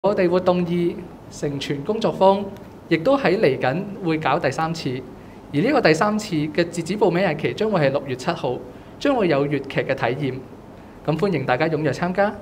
我哋活動2成全工作坊，亦都喺嚟緊會搞第3次，而呢個第3次嘅截止報名日期將會係6月7號，將會有粵劇嘅體驗，咁歡迎大家踴躍參加。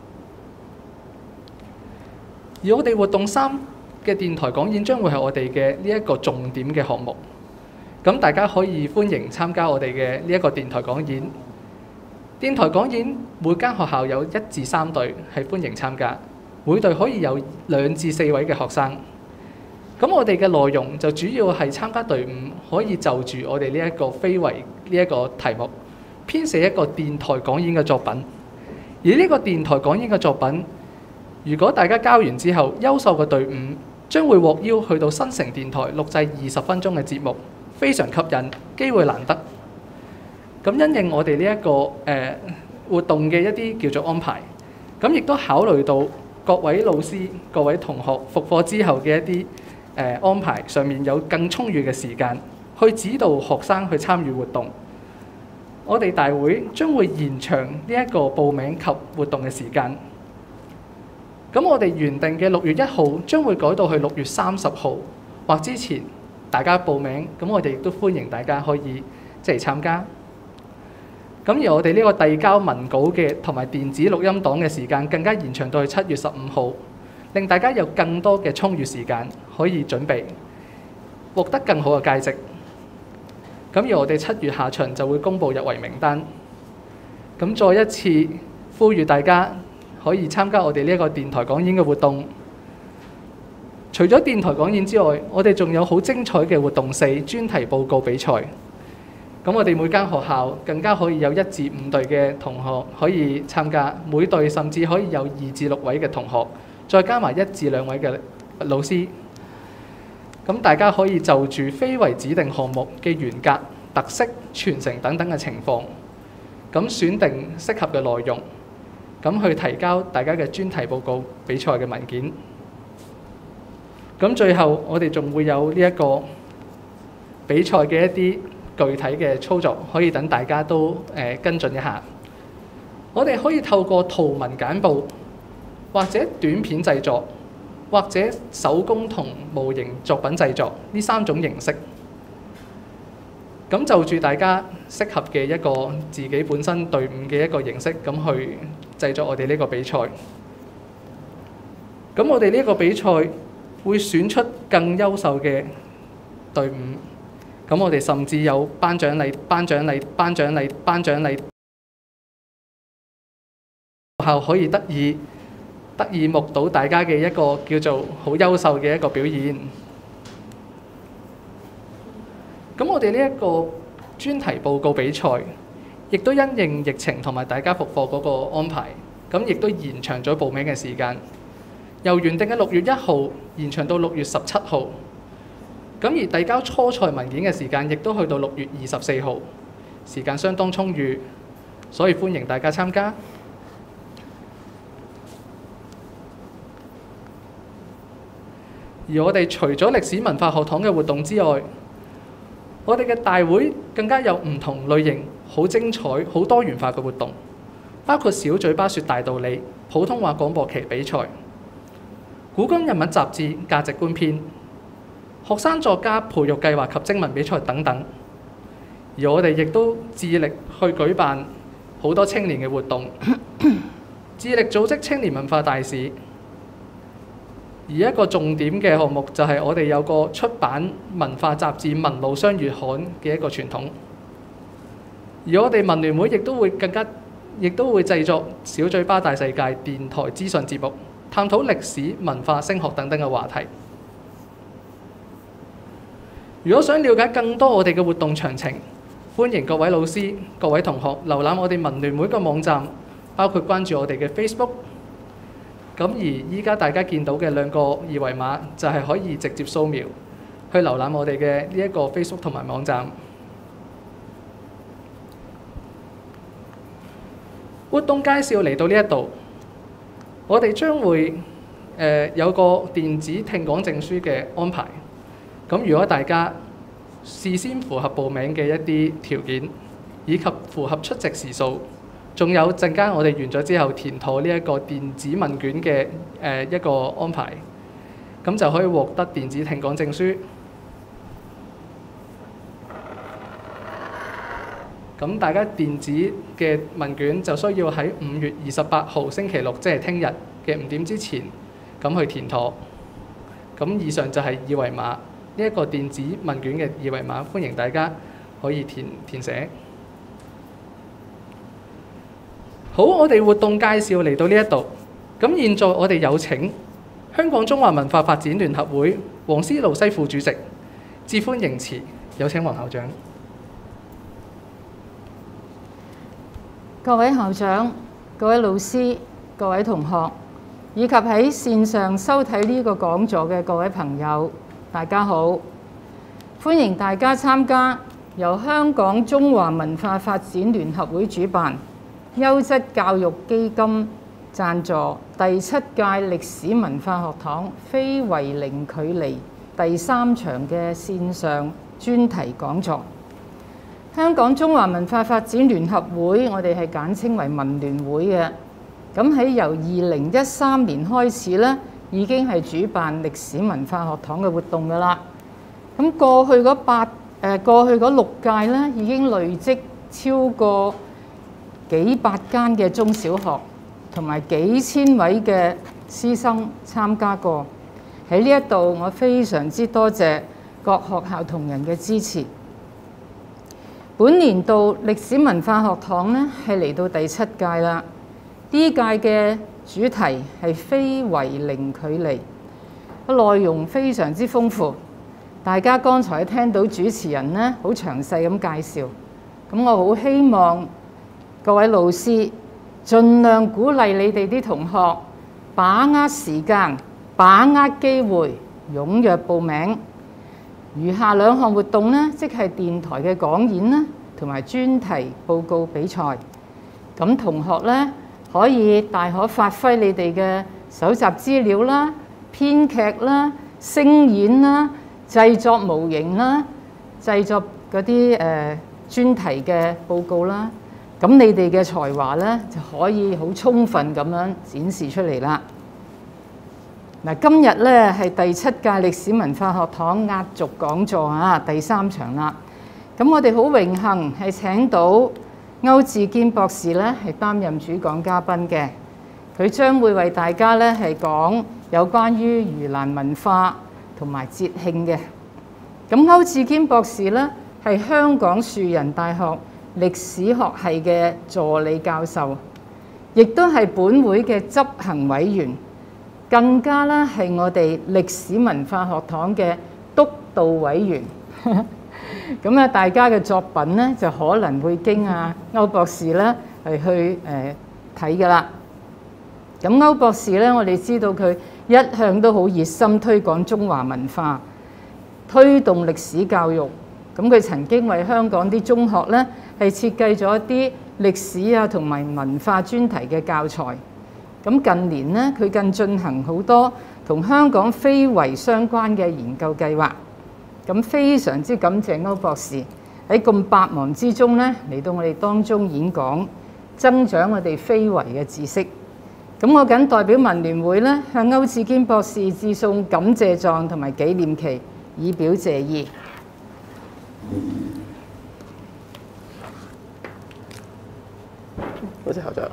而我哋活動3嘅電台講演將會係我哋嘅呢一個重點嘅項目，咁大家可以歡迎參加我哋嘅呢一個電台講演。電台講演每間學校有1至3隊係歡迎參加，每隊可以有2至4位嘅學生。咁我哋嘅內容就主要係參加隊伍可以就住我哋呢一個非遺呢一個題目，編寫一個電台講演嘅作品。而呢個電台講演嘅作品，如果大家交完之後，優秀嘅隊伍將會獲邀去到新城電台錄製20分鐘嘅節目，非常吸引，機會難得。咁因應我哋呢一個活動嘅一啲叫做安排，咁亦都考慮到各位老師、各位同學復課之後嘅一啲安排上面有更充裕嘅時間去指導學生去參與活動。我哋大會將會延長呢一個報名及活動嘅時間。咁我哋原定嘅6月1號將會改到去6月30號或之前，大家報名，咁我哋亦都歡迎大家可以即係參加。咁而我哋呢個遞交文稿嘅同埋電子錄音檔嘅時間更加延長到去7月15號，令大家有更多嘅充裕時間可以準備，獲得更好嘅佳績。咁而我哋7月下旬就會公布入圍名單。咁再一次呼籲大家可以參加我哋呢一個電台講演嘅活動。除咗電台講演之外，我哋仲有好精彩嘅活動4專題報告比賽。咁我哋每間學校更加可以有1至5隊嘅同學可以參加，每隊甚至可以有2至6位嘅同學，再加埋1至2位嘅老師。咁大家可以就住非遺指定項目嘅原格、特色、傳承等等嘅情況，咁選定適合嘅內容，咁去提交大家嘅專題報告比賽嘅文件。咁最後我哋仲會有呢一個比賽嘅一啲具體嘅操作，可以等大家都跟進一下。我哋可以透過圖文簡報，或者短片製作，或者手工同模型作品製作呢3種形式。咁就住大家適合嘅一個自己本身隊伍嘅一個形式，咁去製作我哋呢個比賽。咁我哋呢個比賽會選出更優秀嘅隊伍。咁我哋甚至有頒獎禮，學校可以得以目睹大家嘅一個叫做好優秀嘅一個表現。咁我哋呢一個專題報告比賽，亦都因應疫情同埋大家復課嗰個安排，咁亦都延長咗報名嘅時間，由原定嘅6月1號延長到6月17號。咁而遞交初賽文件嘅時間亦都去到6月24號，時間相當充裕，所以歡迎大家參加。而我哋除咗歷史文化學堂嘅活動之外，我哋嘅大會更加有唔同類型、好精彩、好多元化嘅活動，包括小嘴巴說大道理、普通話廣播劇比賽、古今人物雜誌價值觀篇、學生作家培育計劃及徵文比賽等等。而我哋亦都致力去舉辦好多青年嘅活動，致力組織青年文化大使。而一個重點嘅項目就係我哋有個出版文化雜誌《文路雙月刊》嘅一個傳統。而我哋文聯會亦都會製作小嘴巴大世界電台資訊節目，探討歷史、文化、升學等等嘅話題。如果想了解更多我哋嘅活動詳情，歡迎各位老師、各位同學瀏覽我哋文聯會嘅網站，包括關注我哋嘅 Facebook。咁而依家大家見到嘅2個二維碼，就係可以直接掃描去瀏覽我哋嘅呢一個 Facebook 同埋網站。活動介紹嚟到呢一度，我哋將會有個電子聽講證書嘅安排。咁如果大家事先符合報名嘅一啲條件，以及符合出席時數， 仲有陣間我哋完咗之後填妥呢一個電子問卷嘅一個安排，咁就可以獲得電子聽講證書。咁大家電子嘅問卷就需要喺5月28號星期六，即係聽日嘅5點之前，咁去填妥。咁以上就係二維碼，呢一個電子問卷嘅二維碼，歡迎大家可以填寫。好，我哋活動介紹嚟到呢一度。咁現在我哋有請香港中華文化發展聯合會黃思路西副主席致歡迎辭，有請黃校長。 各位校長、各位老師、各位同學，以及喺線上收睇呢個講座嘅各位朋友，大家好！歡迎大家參加由香港中華文化發展聯合會主辦、優質教育基金贊助第7屆歷史文化學堂非遺零距離第3場嘅線上專題講座。香港中華文化發展聯合會，我哋係簡稱為文聯會嘅。咁喺由2013年開始咧，已經係主辦歷史文化學堂嘅活動㗎啦。咁過去嗰6屆咧，已經累積超過幾百間嘅中小學同埋幾千位嘅師生參加過。喺呢一度，我非常之多謝各學校同仁嘅支持。本年度歷史文化學堂呢係嚟到第7屆啦。呢屆嘅主題係非遺零距離，內容非常之豐富。大家剛才聽到主持人呢好詳細咁介紹，咁我好希望各位老師盡量鼓勵你哋啲同學把握時間、把握機會，踴躍報名。餘下2項活動呢，即係電台嘅講演啦，同埋專題報告比賽。咁同學呢，可以大可發揮你哋嘅搜集資料啦、編劇啦、聲演啦、製作模型啦、製作嗰啲專題嘅報告啦。咁你哋嘅才華呢，就可以好充分咁樣展示出嚟啦。嗱，今日咧係第7屆歷史文化學堂壓軸講座啊，第3場啦。咁我哋好榮幸係請到歐志堅博士咧係擔任主講嘉賓嘅，佢將會為大家咧係講有關於盂蘭文化同埋節慶嘅。咁歐志堅博士咧係香港樹仁大學歷史學系嘅助理教授，亦都係本會嘅執行委員。更加咧係我哋歷史文化學堂嘅督導委員，咁啊大家嘅作品咧就可能會經歐博士咧係去睇㗎啦。咁歐博士咧，我哋知道佢一向都好熱心推廣中華文化，推動歷史教育。咁佢曾經為香港啲中學咧係設計咗一啲歷史啊同埋文化專題嘅教材。咁近年咧，佢更進行好多同香港非遺相關嘅研究計劃。咁非常之感謝歐博士喺咁百忙之中咧嚟到我哋當中演講，增長我哋非遺嘅知識。咁我謹代表文聯會咧，向歐志堅博士致送感謝狀同埋紀念旗，以表謝意。 多謝校長。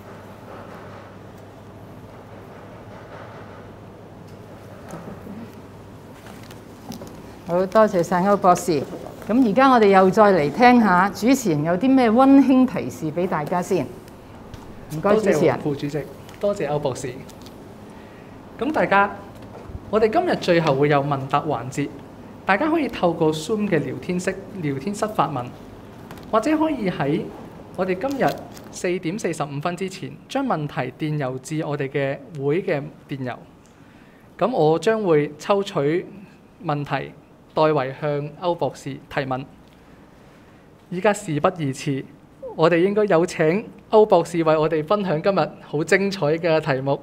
好多謝晒歐博士。咁而家我哋又再嚟聽下主持人有啲咩溫馨提示俾大家先。唔該，主持人。 副主席，多謝歐博士。咁大家，我哋今日最後會有問答環節，大家可以透過 Zoom 嘅聊天室發問，或者可以喺我哋今日4點45分之前將問題電郵至我哋嘅會嘅電郵。咁我將會抽取問題，代為向歐博士提問。依家事不宜遲，我哋應該有請歐博士為我哋分享今日好精彩嘅題目。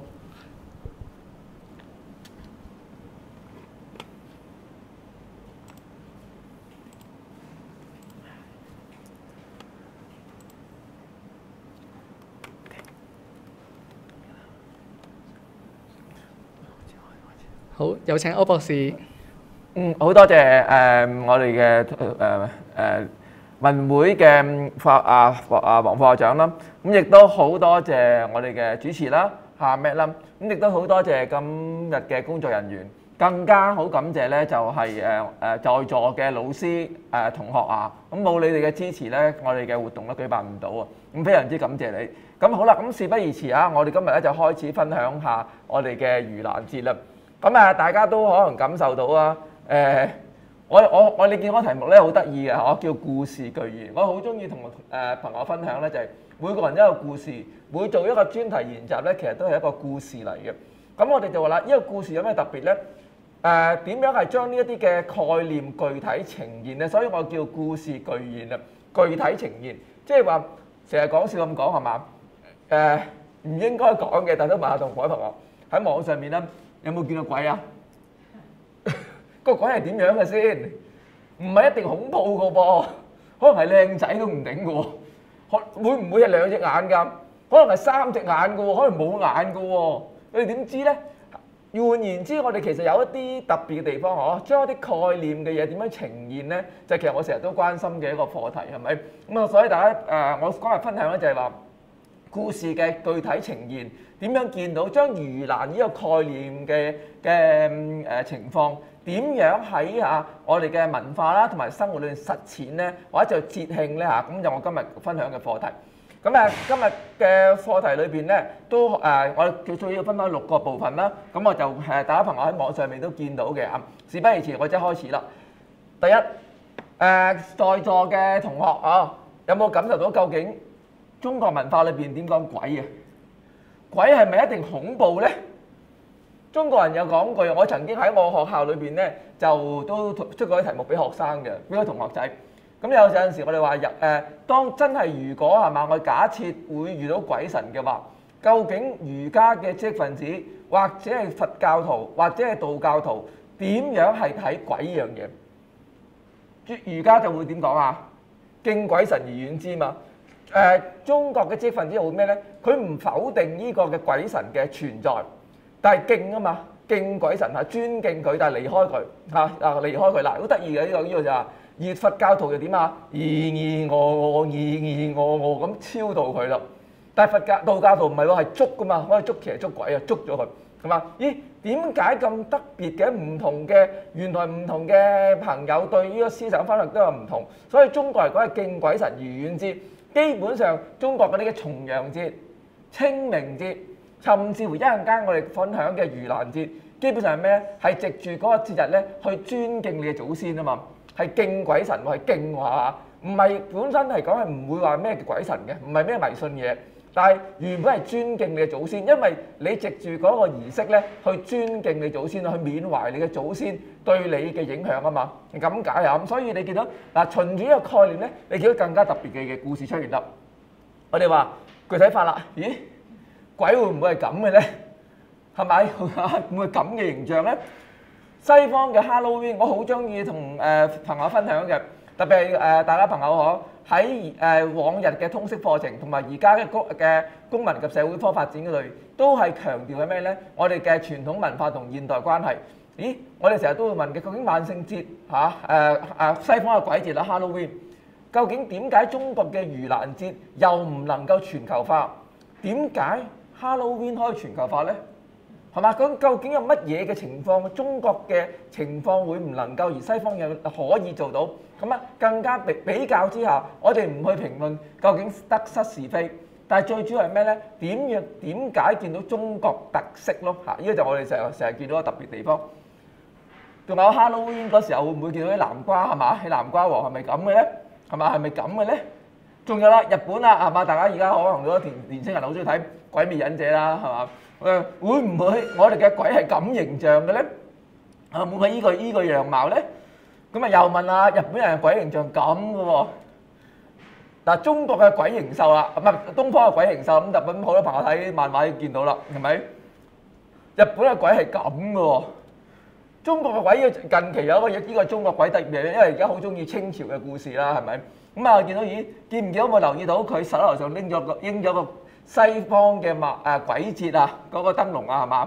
好，有請歐博士。 好多謝我哋嘅文會嘅黃副校長啦，咁亦都好多謝我哋嘅主持啦，夏 Matt 啦，咁亦都好多謝今日嘅工作人員，更加好感謝咧就係在座嘅老師同學啊，咁冇你哋嘅支持咧，我哋嘅活動都舉辦唔到啊，咁非常之感謝你。咁好啦，咁事不宜遲啊，我哋今日咧就開始分享下我哋嘅盂蘭節啦。咁大家都可能感受到啊，你見我題目咧好得意嘅，我叫故事巨獻。我好中意同朋友分享咧，就係每個人一個故事，每做一個專題研習咧，其實都係一個故事嚟嘅。咁我哋就話啦，呢個故事有咩特別咧？點樣係將呢一啲嘅概念具體呈現咧？所以我叫故事巨獻啊，具體呈現，即係話成日講笑咁講係嘛？唔應該講嘅，但都問下同各位朋友喺網上面咧，有冇見到鬼啊？個鬼係點樣嘅先？唔係一定恐怖嘅噃，可能係靚仔都唔頂嘅喎。會唔會係兩隻眼㗎？可能係三隻眼嘅喎，可能冇眼嘅喎。你哋點知咧？換言之，我哋其實有一啲特別嘅地方，嗬，將一啲概念嘅嘢點樣呈現咧？就其實我成日都關心嘅一個課題，係咪？咁啊，所以大家我今日分享咧就係話故事嘅具體呈現，點樣見到將盂蘭呢個概念嘅情況，點樣喺我哋嘅文化啦同埋生活裏面實踐咧，或者就節慶咧嚇，咁就我今日分享嘅課題。咁今日嘅課題裏邊咧，都我哋最要分開6個部分啦。咁我就大家朋友喺網上面都見到嘅啊。事不宜遲，我即刻開始啦。第一，在座嘅同學啊，有冇感受到究竟中國文化裏邊點講鬼嘅？鬼係咪一定恐怖咧？中國人有講句，我曾經喺我學校裏邊咧，就都出過啲題目俾學生嘅，俾啲同學仔。咁有陣時我哋話當真係如果係嘛，我假設會遇到鬼神嘅話，究竟儒家嘅知識分子，或者係佛教徒，或者係道教徒，點樣係睇鬼呢樣嘢？儒家就會點講啊？敬鬼神而遠之嘛。中國嘅知識分子會咩咧？佢唔否定呢個嘅鬼神嘅存在，但係敬啊嘛，敬鬼神係尊敬佢，但係離開佢離開佢嗱，好得意嘅呢個就係。而佛教徒又點啊？我咁超度佢啦。但係道教徒唔係喎，係捉噶嘛，可以捉邪捉鬼啊，捉咗佢係嘛？咦？點解咁特別嘅？唔同嘅原來唔同嘅朋友對呢個思想方向都有唔同，所以中國嚟講係敬鬼神而遠之。基本上中國嗰啲嘅重陽節、清明節，甚至乎一陣間我哋分享嘅盂蘭節，基本上係咩咧？係藉住嗰個節日咧，去尊敬你嘅祖先啊嘛。係敬鬼神喎，係敬話，唔係本身係講係唔會話咩叫鬼神嘅，唔係咩迷信嘢。但係原本係尊敬你嘅祖先，因為你藉住嗰個儀式咧，去尊敬你祖先，去緬懷你嘅祖先對你嘅影響啊嘛。咁解啊，咁所以你見到嗱，循住呢個概念咧，你見到更加特別嘅故事出現啦。我哋話具體化啦，咦？鬼會唔會係咁嘅咧？係咪會唔會咁嘅形象咧？西方嘅 Halloween，我好中意同朋友分享嘅，特別係大家朋友可喺往日嘅通識課程同埋而家嘅公民及社會科發展嗰度，都係強調係咩咧？我哋嘅傳統文化同現代關係。咦？我哋成日都會問嘅，究竟萬聖節西方嘅鬼節啦 Halloween， 究竟點解中國嘅盂蘭節又唔能夠全球化？點解 Halloween 可以全球化咧？係嘛？咁究竟有乜嘢嘅情況？中國嘅情況會唔能夠，而西方又可以做到？咁啊，更加比較之下，我哋唔去評論究竟得失是非，但係最主要係咩咧？點解見到中國特色咯？嚇！呢個就我哋成日見到嘅特別地方。仲有 Halloween 嗰時候會唔會見到啲南瓜係嘛？啲南瓜王係咪咁嘅咧？係嘛？係咪咁嘅咧？仲有啦，日本啦係嘛？大家而家可能好多年青人好中意睇《鬼滅忍者》啦係嘛？會唔會我哋嘅鬼係咁形象嘅咧？會唔會依個樣貌咧？咁啊又問啦，日本人嘅鬼形象咁嘅喎。嗱，中國嘅鬼形獸啦，唔係東方嘅鬼形獸，咁日本好多朋友睇漫畫已經見到啦，係咪？日本嘅鬼係咁嘅喎。中國嘅鬼近期有一個呢個中國鬼特別嘅，因為而家好中意清朝嘅故事啦，係咪？咁啊見到見唔見到冇留意到佢手頭上拎咗個西方嘅鬼節啊，嗰個燈籠啊，係嘛？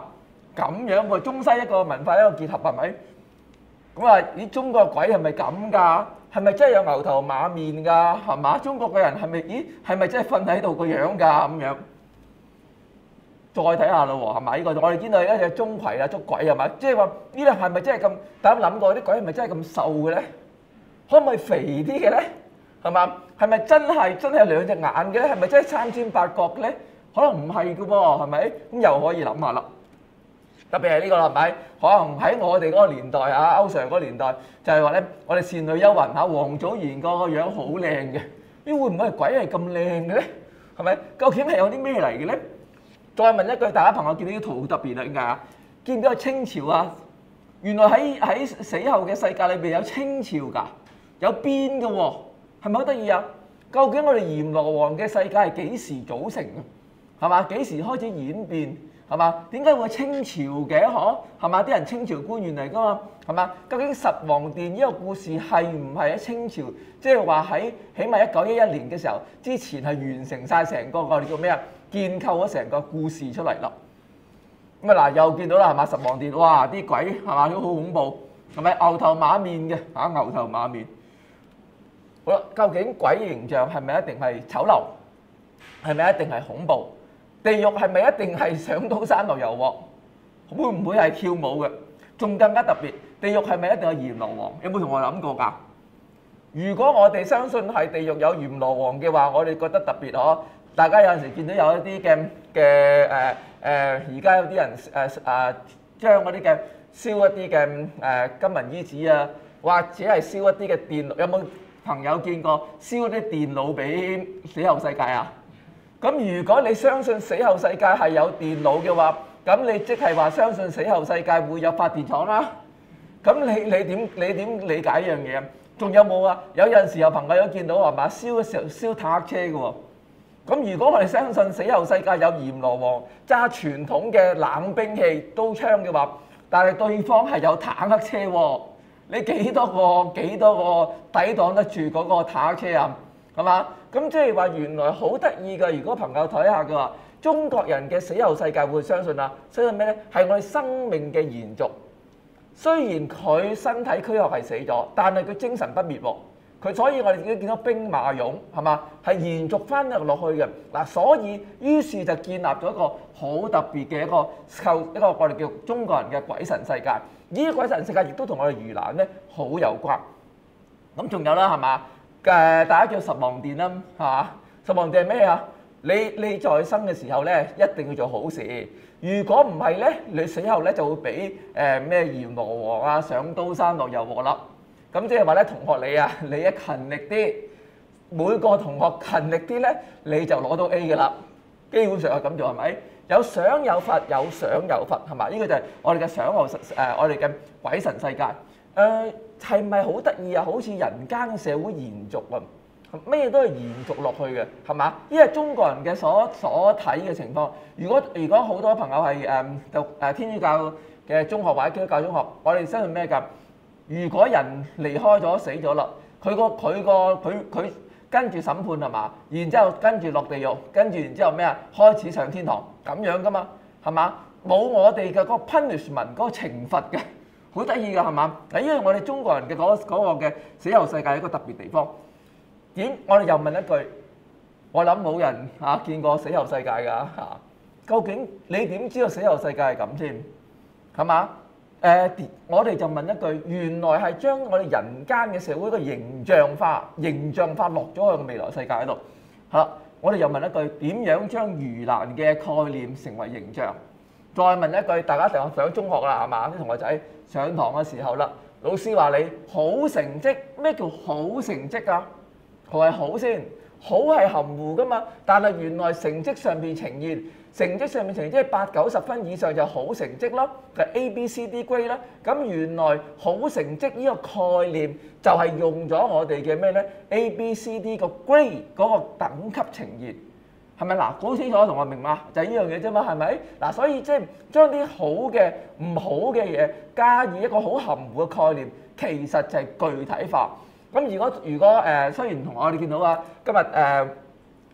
咁樣喎，中西一個文化一個結合係咪？咁啊，咦，中國鬼係咪咁㗎？係咪真係有牛頭馬面㗎？係嘛？中國嘅人係咪？咦，係咪真係瞓喺度個樣㗎？咁樣再睇下咯喎，係咪？呢個我哋見到一隻鍾馗啊，捉鬼係咪？即係話呢啲係咪真係咁？大家諗過啲鬼係咪真係咁瘦嘅咧？可唔可以肥啲嘅咧？係嘛？係咪真係有兩隻眼嘅咧？係咪真係三尖八角嘅咧？可能唔係嘅喎，係咪？咁又可以諗下啦。特別係呢個啦，係咪？可能喺我哋嗰個年代啊，歐 Sir 嗰個年代就係話咧，我哋倩女幽魂嚇，王祖賢個樣好靚嘅，咦會唔會係鬼係咁靚嘅咧？係咪？究竟係有啲咩嚟嘅咧？再問一句，大家朋友見到啲圖好特別啦，點解啊？見唔見到清朝啊？原來喺死後嘅世界裏邊有清朝㗎，有邊嘅喎，係咪好得意啊？究竟我哋閻羅王嘅世界係幾時組成嘅？係嘛？幾時開始演變？係嘛？點解會清朝嘅？嗬，係嘛？啲人清朝官員嚟㗎嘛，係嘛？究竟十王殿呢個故事係唔係喺清朝？即係話喺起碼1911年嘅時候之前係完成晒成個我哋叫咩啊？建構咗成個故事出嚟啦。咁啊嗱，又見到啦，係嘛？十王殿，哇！啲鬼係嘛都好恐怖，係咪牛頭馬面嘅嚇？牛頭馬面。好啦，究竟鬼形象係咪一定係醜陋？係咪一定係恐怖？地獄係咪一定係上刀山落油鑊？會唔會係跳舞嘅？仲更加特別，地獄係咪一定有閻羅王？有冇同我諗過㗎？如果我哋相信係地獄有閻羅王嘅話，我哋覺得特別嗬。大家有陣時見到有一啲嘅而家有啲人將嗰啲嘅燒一啲嘅金銀衣紙啊，或者係燒一啲嘅電腦，有冇朋友見過燒一啲電腦俾死後世界啊？咁如果你相信死後世界係有電腦嘅話，咁你即係話相信死後世界會有發電廠啦。咁你點理解一樣嘢啊？仲有冇啊？有陣時有朋友有見到係嘛？燒嘅時候燒坦克車嘅喎。咁如果我哋相信死後世界有閻羅王揸傳統嘅冷兵器刀槍嘅話，但係對方係有坦克車喎，你幾多個抵擋得住嗰個坦克車啊？係嘛？咁即係話原來好得意嘅。如果朋友睇下嘅話，中國人嘅死後世界會相信啊？相信咩咧？係我哋生命嘅延續。雖然佢身體軀殼係死咗，但係佢精神不滅喎。佢所以我哋見到兵馬俑係嘛，係延續翻落去嘅嗱，所以於是就建立咗一個好特別嘅一個我哋叫中國人嘅鬼神世界。呢個鬼神世界亦都同我哋盂蘭咧好有關。咁仲有啦係嘛？大家叫十王殿啦，係嘛？十王殿係咩啊？你在生嘅時候咧，一定要做好事。如果唔係咧，你死後咧就會俾咩閻羅王啊上刀山落油鑊啦。咁即係話咧，同學你啊，你一勤力啲，每個同學勤力啲咧，你就攞到 A 嘅啦。基本上係咁做係咪？有賞有罰，有賞有罰係嘛？呢個就係我哋嘅賞後我哋嘅鬼神世界。係咪好得意啊？好似人間嘅社會延續啊，咩都係延續落去嘅係嘛？呢係中國人嘅所睇嘅情況。如果好多朋友係讀天主教嘅中學或者基督教中學，我哋相信咩㗎？如果人離開咗死咗啦，佢跟住審判係嘛？然之後跟住落地獄，跟住然之後咩啊？開始上天堂咁樣㗎嘛係嘛？冇我哋嘅嗰個 punishment 嗰個懲罰嘅。好得意㗎係嘛？嗱，因為我哋中國人嘅嗰個嘅死後世界一個特別地方。我哋又問一句，我諗冇人見過死後世界㗎嚇。究竟你點知道死後世界係咁先？係嘛？我哋就問一句，原來係將我哋人間嘅社會個形象化落咗去個未來世界喺度。係啦，我哋又問一句，點樣將盂蘭嘅概念成為形象？再問一句，大家成日上中學啦係嘛？啲同學仔上堂嘅時候啦，老師話你好成績，咩叫好成績啊？佢係好先，好係含糊㗎嘛。但係原來成績上邊呈現，即係80-90分以上就好成績咯，就 A、B、C、D grade 啦。咁原來好成績呢個概念就係用咗我哋嘅咩咧 A、B、C、D 個 grade 嗰個等級呈現，係咪嗱？好清楚同學明嘛？就係呢樣嘢啫嘛，係咪嗱？所以即係將啲好嘅、唔好嘅嘢加以一個好含糊嘅概念，其實就係具體化。咁如果雖然同我哋見到啊，今日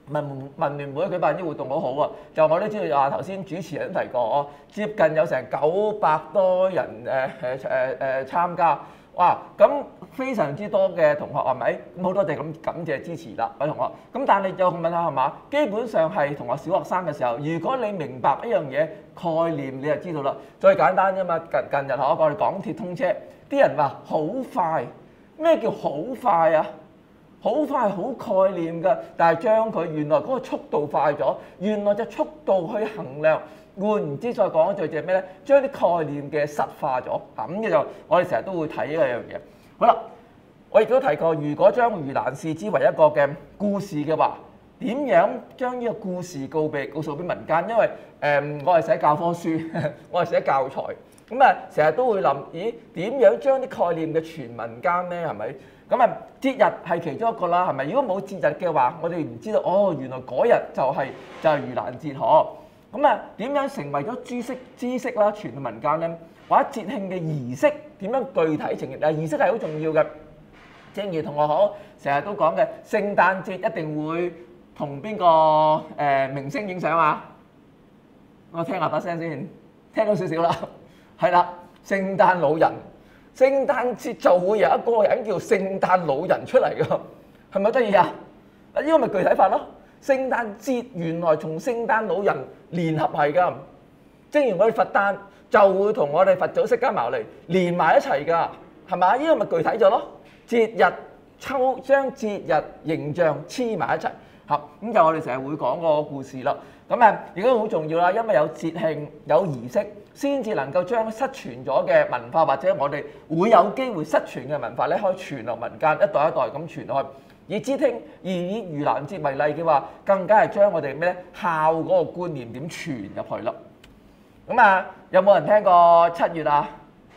文聯會舉辦啲活動好好啊！就我都知道頭先主持人都提過，接近有成900多人參加，哇！咁非常之多嘅同學係咪？咁好多謝咁感謝支持啦，各位同學。咁但係又問下係嘛？基本上係同學小學生嘅時候，如果你明白一樣嘢概念，你就知道啦。最簡單啫嘛，近日我哋港鐵通車，啲人話好快，咩叫好快啊？好快好概念㗎，但係將佢原來嗰個速度快咗，原來隻速度去衡量。換言之，再講一句就係咩咧？將啲概念嘅實化咗，咁嘅就我哋成日都會睇呢樣嘢。好啦，我亦都提過，如果將盂蘭氏之為一個嘅故事嘅話，點樣將呢個故事告訴俾民間？因為我係寫教科書，我係寫教材，咁啊成日都會諗，咦點樣將啲概念嘅傳民間咧？係咪？咁啊，節日係其中一個啦，係咪？如果冇節日嘅話，我哋唔知道哦，原來嗰日就係盂蘭節嗬。咁啊，點樣成為咗知識啦，傳到民間咧？或者節慶嘅儀式點樣具體呈現？儀式係好重要嘅。正如同學好成日都講嘅，聖誕節一定會同邊個明星影相啊？我聽下把聲先，聽到少少啦。係啦，聖誕老人。聖誕節就會有一個人叫聖誕老人出嚟㗎，係咪得意啊？呢個咪具體化咯。聖誕節原來同聖誕老人聯合係㗎，正如我哋佛誕就會同我哋佛祖釋迦牟尼連埋一齊㗎，係咪？呢個咪具體咗咯。節日將節日形象黐埋一齊，嚇咁就我哋成日會講個故事啦。咁啊，亦都好重要啦，因為有節慶有儀式，先至能夠將失傳咗嘅文化，或者我哋會有機會失傳嘅文化咧，可以傳落民間，一代一代咁傳落去。以盂蘭節為例嘅話，更加係將我哋咩咧孝嗰個觀念點傳入去咯。咁啊，有冇人聽過7月啊？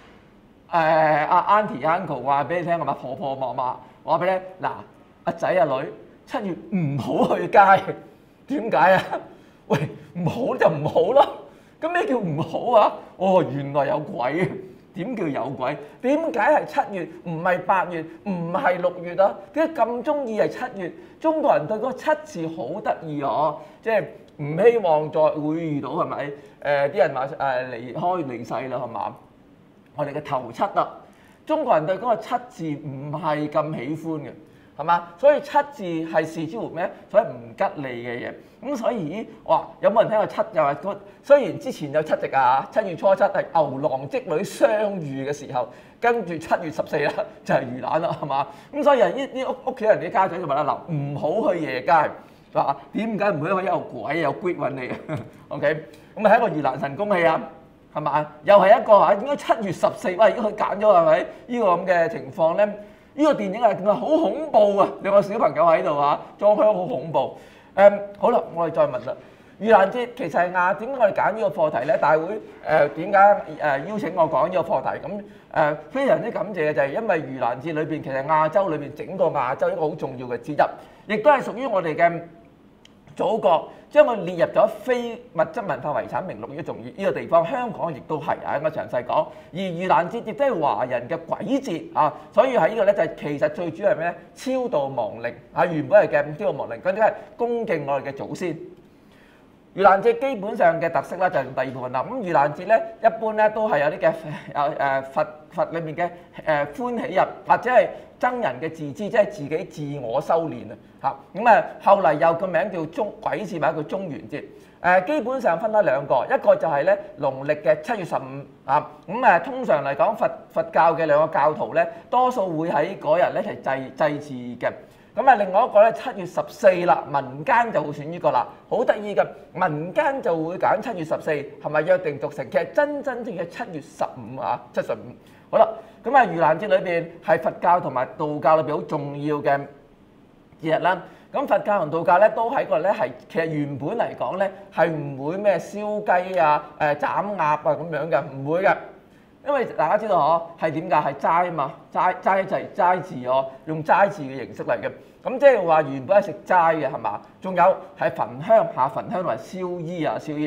阿 Auntie Uncle 話俾你聽係嘛？婆婆媽媽話俾你嗱，阿仔阿女7月唔好去街，點解啊？喂，唔好就唔好咯。咁咩叫唔好啊？哦，原來有鬼。點叫有鬼？點解係7月唔係8月，唔係6月啊？點解咁中意係7月？中國人對嗰個7字好得意啊！即係唔希望再會遇到係咪？啲人話離世啦係嘛？我哋嘅頭七啦，中國人對嗰個7字唔係咁喜歡嘅。係嘛？所以7字係視之為咩？所以唔吉利嘅嘢。咁所以哇，有冇人聽過7？又話雖然之前有7夕啊，7月初7係牛郎織女相遇嘅時候，跟住7月14啦，就係盂蘭啦，係嘛？咁所以呢屋企人啲家長就問啦：嗱，唔好去夜街，話點解唔去？因為有鬼有鬼揾你嘅。OK， 咁啊係一個盂蘭神功戲啊，係嘛？又係一個嚇，點解7月14？喂，如果佢揀咗係咪？呢個咁嘅情況咧？呢個電影係好恐怖啊！兩個小朋友喺度啊，裝香好恐怖。好啦，我哋再問啦。盂蘭節其實係點解我哋揀呢個課題咧？大會點解邀請我講呢個課題？咁非常之感謝嘅就係因為盂蘭節裏邊其實亞洲裏邊整個亞洲一個好重要嘅節日，亦都係屬於我哋嘅祖國，將佢列入咗非物質文化遺產名錄，呢重要呢個地方。香港亦都係啊，我詳細講。而盂蘭節亦都係華人嘅鬼節啊，所以喺呢個咧就係其實最主要係咩咧？超度亡靈啊，原本係嘅超度亡靈，嗰啲係恭敬我哋嘅祖先。盂蘭節基本上嘅特色咧就係第二部分啦。咁盂蘭節咧一般咧都係有啲嘅佛裏面嘅歡喜日，或者係僧人嘅自知，即係自己自我修練啊嚇。咁後嚟有個名叫鬼節或者叫中元節。基本上分開兩個，一個就係咧農曆嘅7月15啊。通常嚟講佛教嘅兩個教徒咧，多數會喺嗰日咧係祭祀嘅。另外一個咧7月14啦，民間就會選呢個啦，好得意嘅，民間就會揀7月14，係咪約定俗成？其實真正嘅7月15啊，7月15。好啦，盂蘭節裏邊係佛教同埋道教裏邊好重要嘅節日啦。咁佛教同道教咧都喺個咧係其實原本嚟講咧係唔會咩燒雞啊、斬鴨啊咁樣嘅，唔會嘅。因為大家知道嗬，係點解？係齋啊嘛，齋就係齋字哦，用齋字嘅形式嚟嘅。咁即係話原本係食齋嘅係嘛？仲有係焚香下焚香同埋燒衣啊燒衣。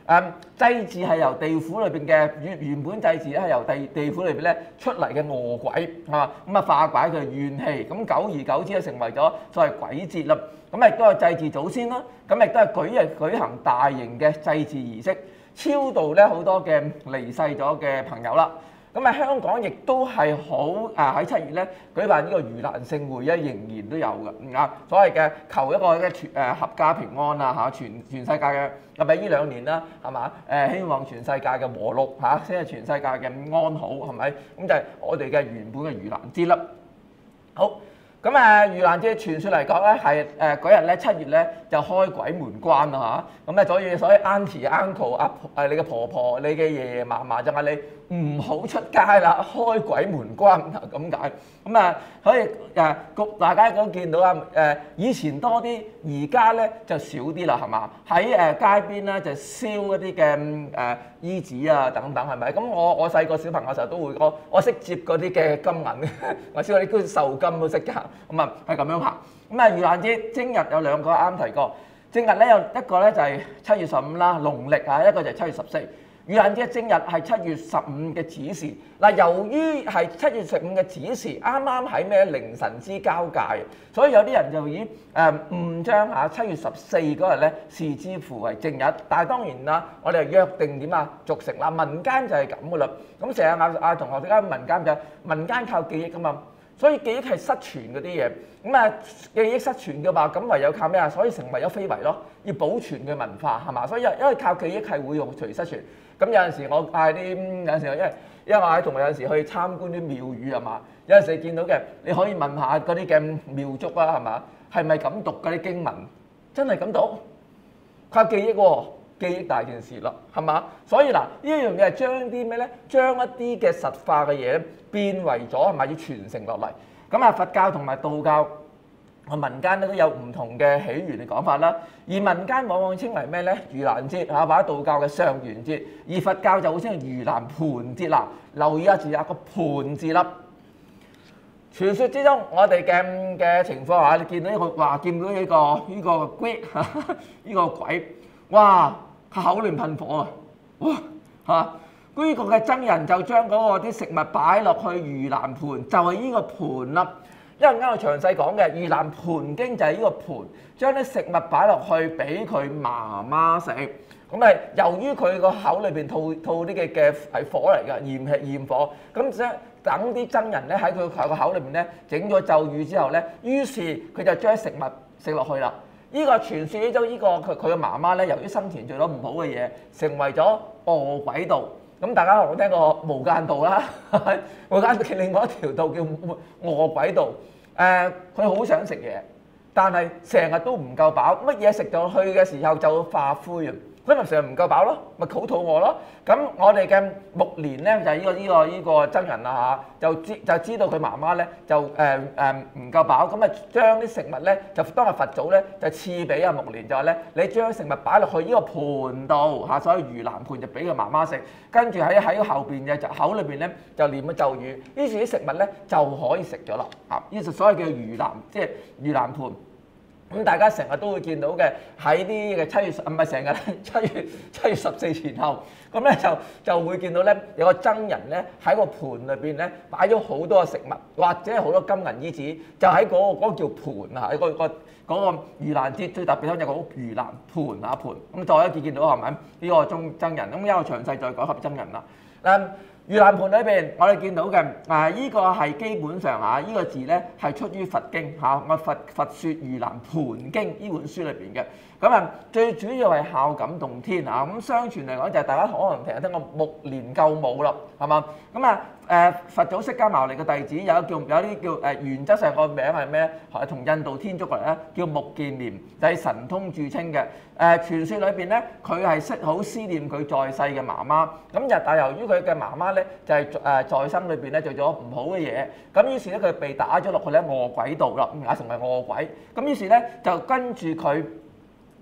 祭祀係由地府裏邊嘅原本祭祀咧係由地府裏邊咧出嚟嘅惡鬼係嘛，咁啊化解佢嘅怨氣，咁久而久之咧成為咗所謂鬼節啦。咁亦都係祭祀祖先啦，咁亦都係舉行大型嘅祭祀儀式，超度咧好多嘅離世咗嘅朋友啦。咁啊，香港亦都係好喺7月咧舉辦呢個盂蘭勝會咧，仍然都有嘅啊。所謂嘅求一個嘅合家平安啊嚇，全世界嘅特別呢2年啦，係嘛？希望全世界嘅和睦嚇，即係全世界嘅安好係咪？咁就係我哋嘅原本嘅盂蘭節啦。好。咁盂蘭節傳說嚟講咧，係嗰日咧7月咧就開鬼門關啦嚇，咁咧所以 auntie uncle 你嘅婆婆、你嘅爺爺嫲嫲就嗌你唔好出街啦，開鬼門關咁解。咁所以大家都見到以前多啲，而家咧就少啲啦，係嘛？喺街邊咧就燒一啲嘅衣紙啊等等係咪？咁我細個小朋友時候都會我識接嗰啲嘅金銀，我燒嗰啲壽金都識㗎。咁啊係咁樣行。咁盂蘭節正日有2個啱提過，正日咧有一個咧就係7月15啦，農曆啊，一個就係7月14。盂蘭節正日係7月15嘅子時。嗱，由於係7月15嘅子時，啱啱喺咩凌晨之交界，所以有啲人就已誤將7月14嗰日咧視之乎為正日。但係當然啦，我哋約定點啊，俗成啦，民間就係咁噶啦。咁成日同學點解民間就民間靠記憶噶嘛？所以記憶係失傳嗰啲嘢，咁記憶失傳嘅話，咁唯有靠咩啊？所以成為咗非遺咯，要保存嘅文化係嘛？所以因為靠記憶係會容隨失傳。咁有陣時我嗌啲有陣時因為我喺同學有陣時去參觀啲廟宇係嘛，有陣時見到嘅你可以問下嗰啲嘅廟祝啊係嘛，係咪咁讀嗰啲經文？真係咁讀？靠記憶喎，記憶大件事咯係嘛？所以嗱，呢一樣嘢係將啲咩咧？將一啲嘅實化嘅嘢咧變為咗係咪要傳承落嚟？咁佛教同埋道教民間咧都有唔同嘅起源嘅講法啦。而民間往往稱為咩咧？盂蘭節或者道教嘅上元節，而佛教就會稱為盂蘭盆節啦。留意一字個盆字粒。傳說之中，我哋嘅情況下，你見到見到呢個鬼呢個鬼，哇口亂噴火啊！哇嚇！呢個嘅僧人就將嗰個啲食物擺落去盂蘭盆，就係呢個盆啦。因為啱我詳細講嘅《盂蘭盆經》就係呢個盆，將啲食物擺落去俾佢媽媽食。咁由於佢個口裏邊吐啲嘅係火嚟㗎，焰火。咁即係等啲僧人咧喺佢個口裏邊咧整咗咒語之後咧，於是佢就將食物食落去啦。呢個傳說呢種佢嘅媽媽咧，由於生前做咗唔好嘅嘢，成為咗餓鬼道。咁大家有冇聽過無間道啦？無間道嘅另外一條道叫餓鬼道。佢好想食嘢，但係成日都唔夠飽，乜嘢食咗去嘅時候就會化灰啊！佢咪成日唔夠飽咯，咪好肚餓咯。咁我哋嘅目連咧就係呢個僧人啦嚇，就知道佢媽媽咧就唔夠飽，咁將啲食物咧就當日佛祖咧就賜俾阿目連，就話咧你將食物擺落去呢個盤度嚇，所以盂蘭盤就俾佢媽媽食，跟住喺後邊嘅口裏邊咧就念咗咒語，於是啲食物咧就可以食咗啦嚇。呢就所謂叫盂蘭，即係盂蘭盤。咁大家成日都會見到嘅喺啲嘅7月唔係成日7月14前後，咁咧就會見到咧有個僧人咧喺個盤裏邊咧擺咗好多嘅食物，或者係好多金銀衣紙，就喺嗰個叫盤啊，喺嗰個盂蘭節最特別咧就係個盂蘭盤啊盤。咁再一次見到係咪呢個僧人？咁一個詳細再講下僧人啦。盂蘭盆裏邊，我哋見到嘅依個係基本上依個字咧係出於佛經我佛説盂蘭盆經呢本書裏邊嘅。咁最主要係孝感動天咁相傳嚟講就係大家可能成日聽過目連救母啦，係嘛？咁佛祖釋迦牟尼嘅弟子有啲叫原則上個名係咩？係同印度天竺嚟咧，叫目犍連，就係神通著稱嘅。傳說裏邊咧，佢係好思念佢在世嘅媽媽。咁但由於佢嘅媽媽咧就係在生裏邊咧做咗唔好嘅嘢，咁於是咧佢被打咗落去咧餓鬼道啦，成為餓鬼。咁於是咧就跟住佢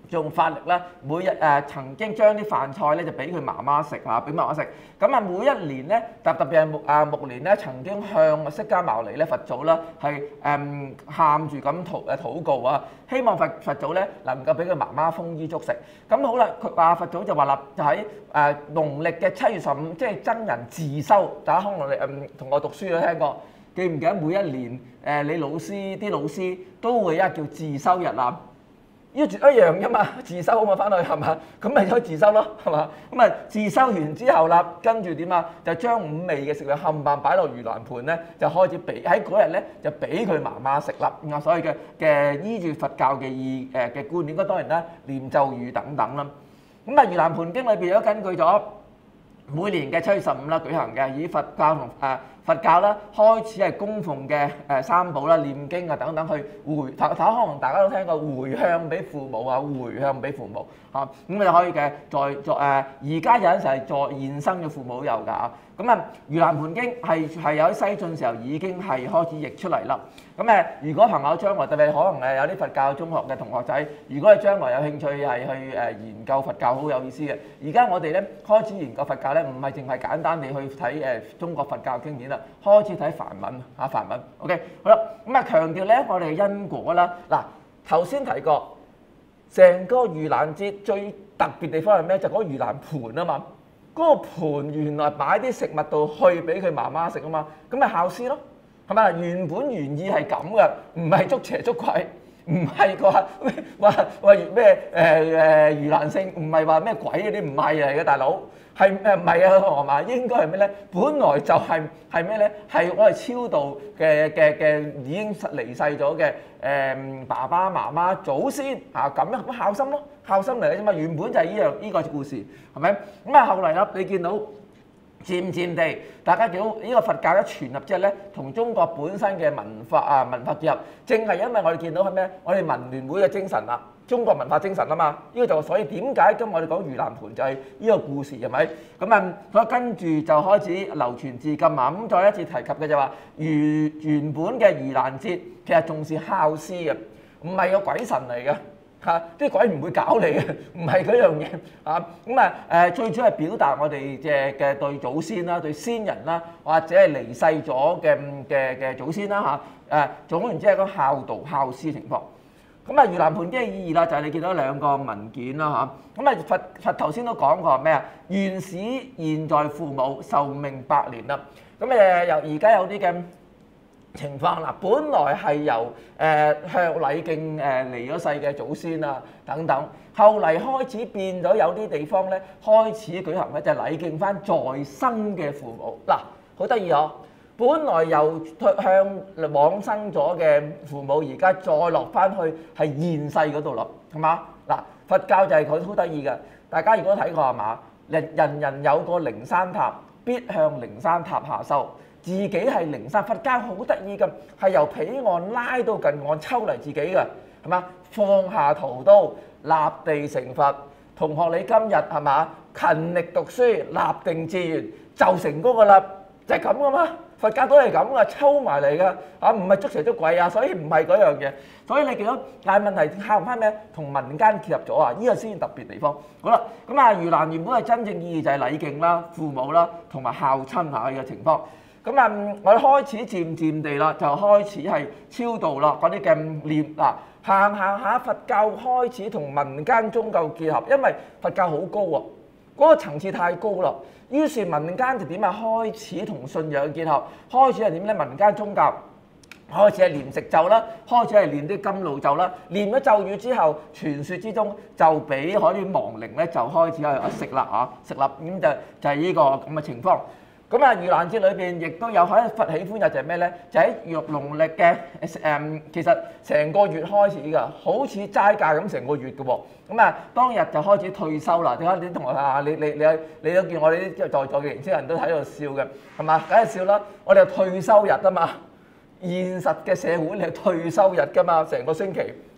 用法力咧，每日曾經將啲飯菜咧就俾佢媽媽食嚇，俾媽媽食。咁啊，每一年咧，特別係木蓮咧，曾經向釋迦牟尼咧佛祖啦係喊住咁禱告啊，希望佛祖咧能夠俾佢媽媽豐衣足食。咁好啦，佢話佛祖就話啦，就喺農曆嘅7月15，即係僧人自修。大家可能同我讀書都聽過，記唔記得每一年你啲老師都會有一叫自修日啊？一樣啫嘛，自修啊嘛，翻去係嘛，咁咪可以自修咯，係嘛？咁啊自修完之後啦，跟住點啊？就將5味嘅食物冚唪唥擺落盂蘭盤咧，就開始俾喺嗰日咧就俾佢媽媽食啦。咁啊，所以嘅依住佛教嘅嘅觀念，當然啦，念咒語等等啦。咁啊，盂蘭盆經裏邊都根據咗每年嘅7月15啦舉行嘅，以佛教同佛教啦開始係供奉嘅三寶啦、念經啊等等去可能大家都聽過回向俾父母啊，回向俾父母嚇，咁你可以嘅而家有陣時係在現生嘅父母都有㗎嚇。咁啊，盂蘭盆經係有喺西晉時候已經係開始譯出嚟啦。咁如果朋友將來特別可能有啲佛教中學嘅同學仔，如果你將來有興趣係去研究佛教，好有意思嘅。而家我哋咧開始研究佛教咧，唔係淨係簡單地去睇中國佛教經典啦，開始睇梵文嚇梵文。OK， 好啦，咁強調咧我哋嘅因果啦。嗱，頭先提過，成個盂蘭節最特別地方係咩？就嗰個盂蘭盤啊嘛。嗰個盤原來擺啲食物度去俾佢媽媽食啊嘛，咁咪孝師咯，係咪？原本原意係咁嘅，唔係捉邪捉鬼，唔係話咩盂蘭勝，唔係話咩鬼嗰啲，唔係嚟嘅大佬，係唔係啊？係嘛？應該係咩咧？本來就係咩咧？係我哋超度嘅已經離世咗嘅爸爸媽媽祖先嚇，咁樣孝心咯。孝心嚟嘅啫嘛，原本就係呢個故事，係咪？咁啊後嚟啦，你見到漸漸地，大家見到呢個佛教一傳入之後咧，同中國本身嘅文化結合，正係因為我哋見到係咩？我哋文聯會嘅精神啦，中國文化精神啊嘛，呢個就所以點解今日我哋講盂蘭盆就係呢個故事係咪？咁所以跟住就開始流傳至今啊！咁再一次提及嘅就話，原本嘅盂蘭節其實重視孝師嘅，唔係個鬼神嚟嘅。嚇！啲鬼唔會搞你嘅，唔係嗰樣嘢嚇。咁最主要係表達我哋嘅對祖先啦、對先人啦，或者係離世咗嘅祖先啦嚇。總言之係個孝道孝師情況。咁盂蘭盆經嘅意義啦，就係你見到2個文件啦嚇。佛頭先都講過咩啊？願使現在父母壽命100年啦。咁而家有啲嘅情況啦，本來係由向禮敬離咗世嘅祖先啊等等，後嚟開始變咗有啲地方咧開始舉行咧就係禮敬翻在生嘅父母。嗱，好得意哦！本來由向往生咗嘅父母，而家再落翻去係現世嗰度咯，係嘛？嗱，佛教就係佢好得意嘅，大家如果睇過係嘛？人人有個靈山塔，必向靈山塔下修。自己係靈山，佛教好得意嘅，係由彼岸拉到近岸抽嚟自己嘅，係嘛？放下屠刀，立地成佛。同學你今日係嘛？勤力讀書，立定志願，就成功㗎啦，就係咁噶嘛。佛教都係咁噶，抽埋嚟㗎，唔係捉蛇捉鬼啊，所以唔係嗰樣嘢。所以你見到，但係問題靠唔翻咩？同民間結合咗啊，呢個先特別地方。好啦，咁盂蘭原本係真正意義就係禮敬啦、父母啦，同埋孝親下嘅情況。我哋開始漸漸地啦，就開始係超度啦，嗰啲嘅念嗱，行下佛教開始同民間宗教結合，因為佛教好高喎，嗰個層次太高啦。於是民間就點啊？開始同信仰結合，開始係點咧？民間宗教開始係念食咒啦，開始係念啲甘露咒啦。念咗咒語之後，傳說之中就俾嗰啲亡靈咧就開始係食啦食啦，咁就係呢個咁嘅情況。盂蘭節裏邊亦都有喺佛喜歡日就係咩咧？就喺農曆嘅其實成個月開始㗎，好似齋戒咁成個月嘅喎。當日就開始退休啦。點解啲同學啊？你都見我哋啲在座嘅年輕人都喺度笑嘅，係嘛？梗係笑啦！我哋係退休日啊嘛，現實嘅社會你係退休日㗎嘛，成個星期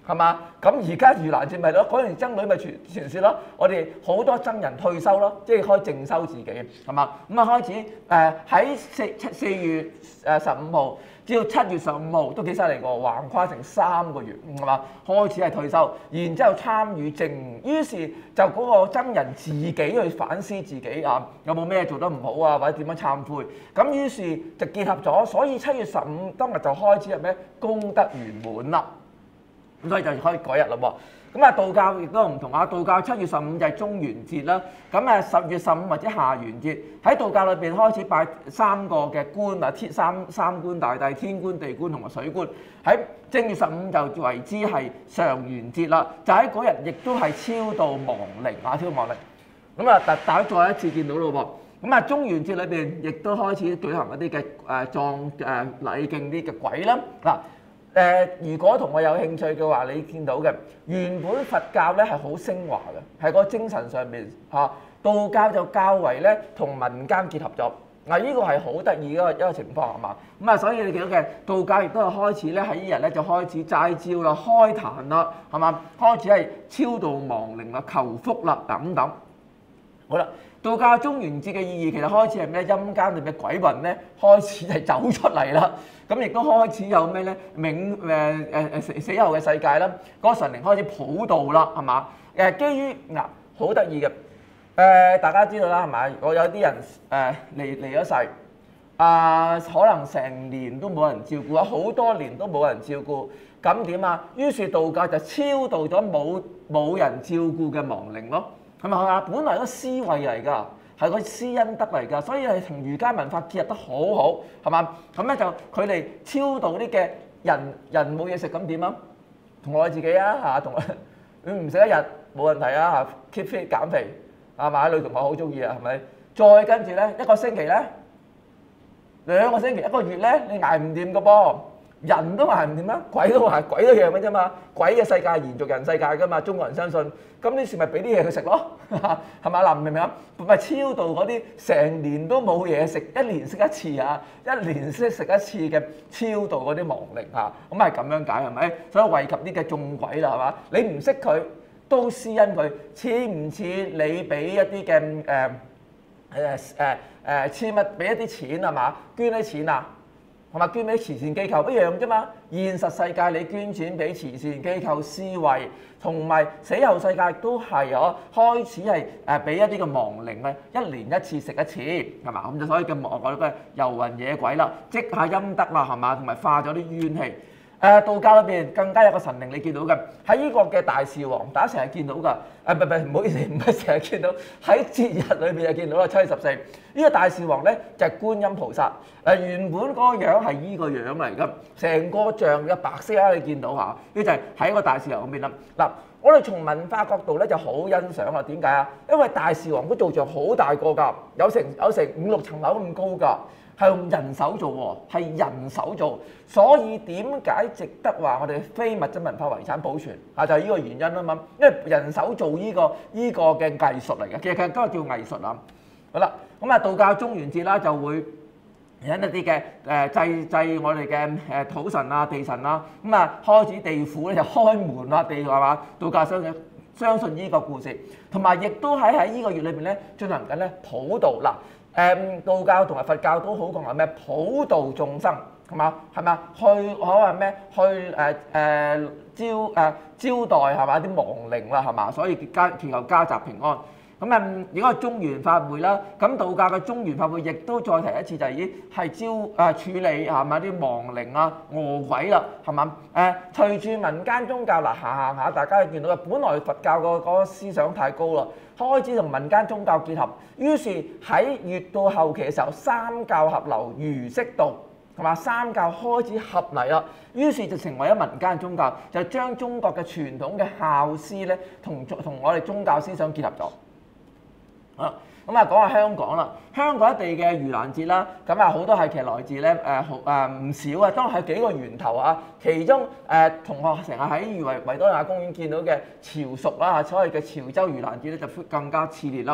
係嘛？咁而家盂蘭節咪咯，嗰陣僧侶咪傳説咯，我哋好多僧人退休咯，即係開靜修自己，係嘛？咁啊開始喺4月15號至到7月15號都幾犀利喎，橫跨成3個月，係嘛？開始係退休，然之後參與正，於是就嗰個僧人自己去反思自己啊，有冇咩做得唔好啊，或者點樣懺悔，咁於是就結合咗，所以7月15當日就開始係咩功德圓滿啦。咁所以就可以改日啦喎。咁啊道教亦都唔同啊，道教7月15就係中元節啦。咁啊10月15或者下元節，喺道教裏邊開始拜3個嘅官啊，三官大帝，天官、地官同埋水官。喺正月15就為之係上元節啦。就喺嗰日亦都係超度亡靈啊，超度亡靈。咁啊大家再一次見到咯喎。咁啊中元節裏邊亦都開始舉行一啲嘅禮敬啲嘅鬼啦嗱。如果同我有興趣嘅話，你見到嘅原本佛教咧係好升華嘅，係個精神上面嚇，道教就較為咧同民間結合咗。嗱，呢個係好得意嘅一個情況係嘛？咁啊，所以你見到嘅道教亦都係開始咧喺呢日咧就開始齋招啦、開壇啦，係嘛？開始係超度亡靈啦、求福啦等等。好啦。道教中元節嘅意義其實開始係咩？陰間裏嘅鬼魂咧開始係走出嚟啦，咁亦都開始有咩咧？死後嘅世界啦，嗰個神靈開始普渡啦，係嘛？基於嗱好得意嘅，大家知道啦，係咪？我有啲人離咗世，可能成年都冇人照顧啊，好多年都冇人照顧，咁點啊？於是道教就超度咗冇人照顧嘅亡靈咯。係咪啊？本來係個施惠嚟㗎，係個施恩德嚟㗎，所以係同儒家文化結合得好好，係嘛？咁咧就佢哋超度啲嘅人冇嘢食咁點啊？同我自己啊嚇，同唔食一日冇問題啊嚇 ，keep fit 減肥係嘛？女同學好中意啊，係咪？再跟住咧1個星期咧，2個星期，1個月咧，你捱唔掂㗎噃。人都捱唔掂啦，鬼都一樣嘅啫嘛。鬼嘅世界延續人世界㗎嘛，中國人相信。咁呢時咪俾啲嘢佢食咯，係咪嗱？明唔明啊？咪超度嗰啲成年都冇嘢食，1年食一次啊，1年先食一次嘅超度嗰啲亡靈啊，咁係咁樣解係咪？所以惠及啲嘅眾鬼啦，係嘛？你唔識佢都施恩佢，似唔似你俾一啲嘅似乜俾一啲錢係嘛？捐啲錢啊？係咪捐俾慈善機構一樣啫嘛？現實世界你捐錢俾慈善機構施惠，同埋死後世界都係開始係俾一啲嘅亡靈咧，1年1次食一次係嘛？咁就所以嘅我覺得遊魂野鬼啦，積下陰德啦係嘛？同埋化咗啲冤氣。道教裏邊更加有個神靈你見到嘅，喺呢個嘅大士王，大家成日見到㗎。唔好意思，唔係成日見到，喺節日裏邊就見到啦。7月14呢個大士王咧就係觀音菩薩。原本嗰個樣係依個樣嚟㗎，成個像嘅白色啊，你見到嚇？呢就係喺個大士王嗰邊啦。嗱，我哋從文化角度咧就好欣賞啊。點解啊？因為大士王嗰造像好大個㗎，有成5-6層樓咁高㗎。係用人手做喎，係人手做，所以點解值得話我哋非物質文化遺產保存啊？就係呢個原因啊嘛，因為人手做呢個嘅藝術嚟嘅，其實都係叫藝術啊。好啦，咁啊道教中元節啦就會引一啲嘅祭我哋嘅土神啊、地神啊，咁啊開始地府咧就開門啦，係嘛？道教相信呢個故事，同埋亦都喺呢個月裏邊咧進行緊咧普渡嗱。道教同埋佛教都好講話咩普渡眾生係嘛？係咪啊？去可話咩？去招待係嘛啲亡靈啦係嘛？所以祈求家宅平安。咁如果係中元法會啦，咁道教嘅中元法會亦都再提一次，就係處理係嘛啲亡靈啊、餓鬼啦係嘛？隨住民間宗教嗱行下，大家見到嘅，本來佛教嗰個思想太高啦，開始同民間宗教結合，於是喺越到後期嘅時候，三教合流，儒釋道係嘛？三教開始合嚟啦，於是就成為咗民間宗教，就將中國嘅傳統嘅孝師咧，同我哋宗教思想結合咗。咁啊講下香港啦，香港一地嘅盂蘭節啦，咁啊好多係其實來自咧唔少啊，都係幾個源頭啊。其中同學成日喺維多利亞公園見到嘅潮屬啦，所謂嘅潮州盂蘭節咧就更加熾烈啦。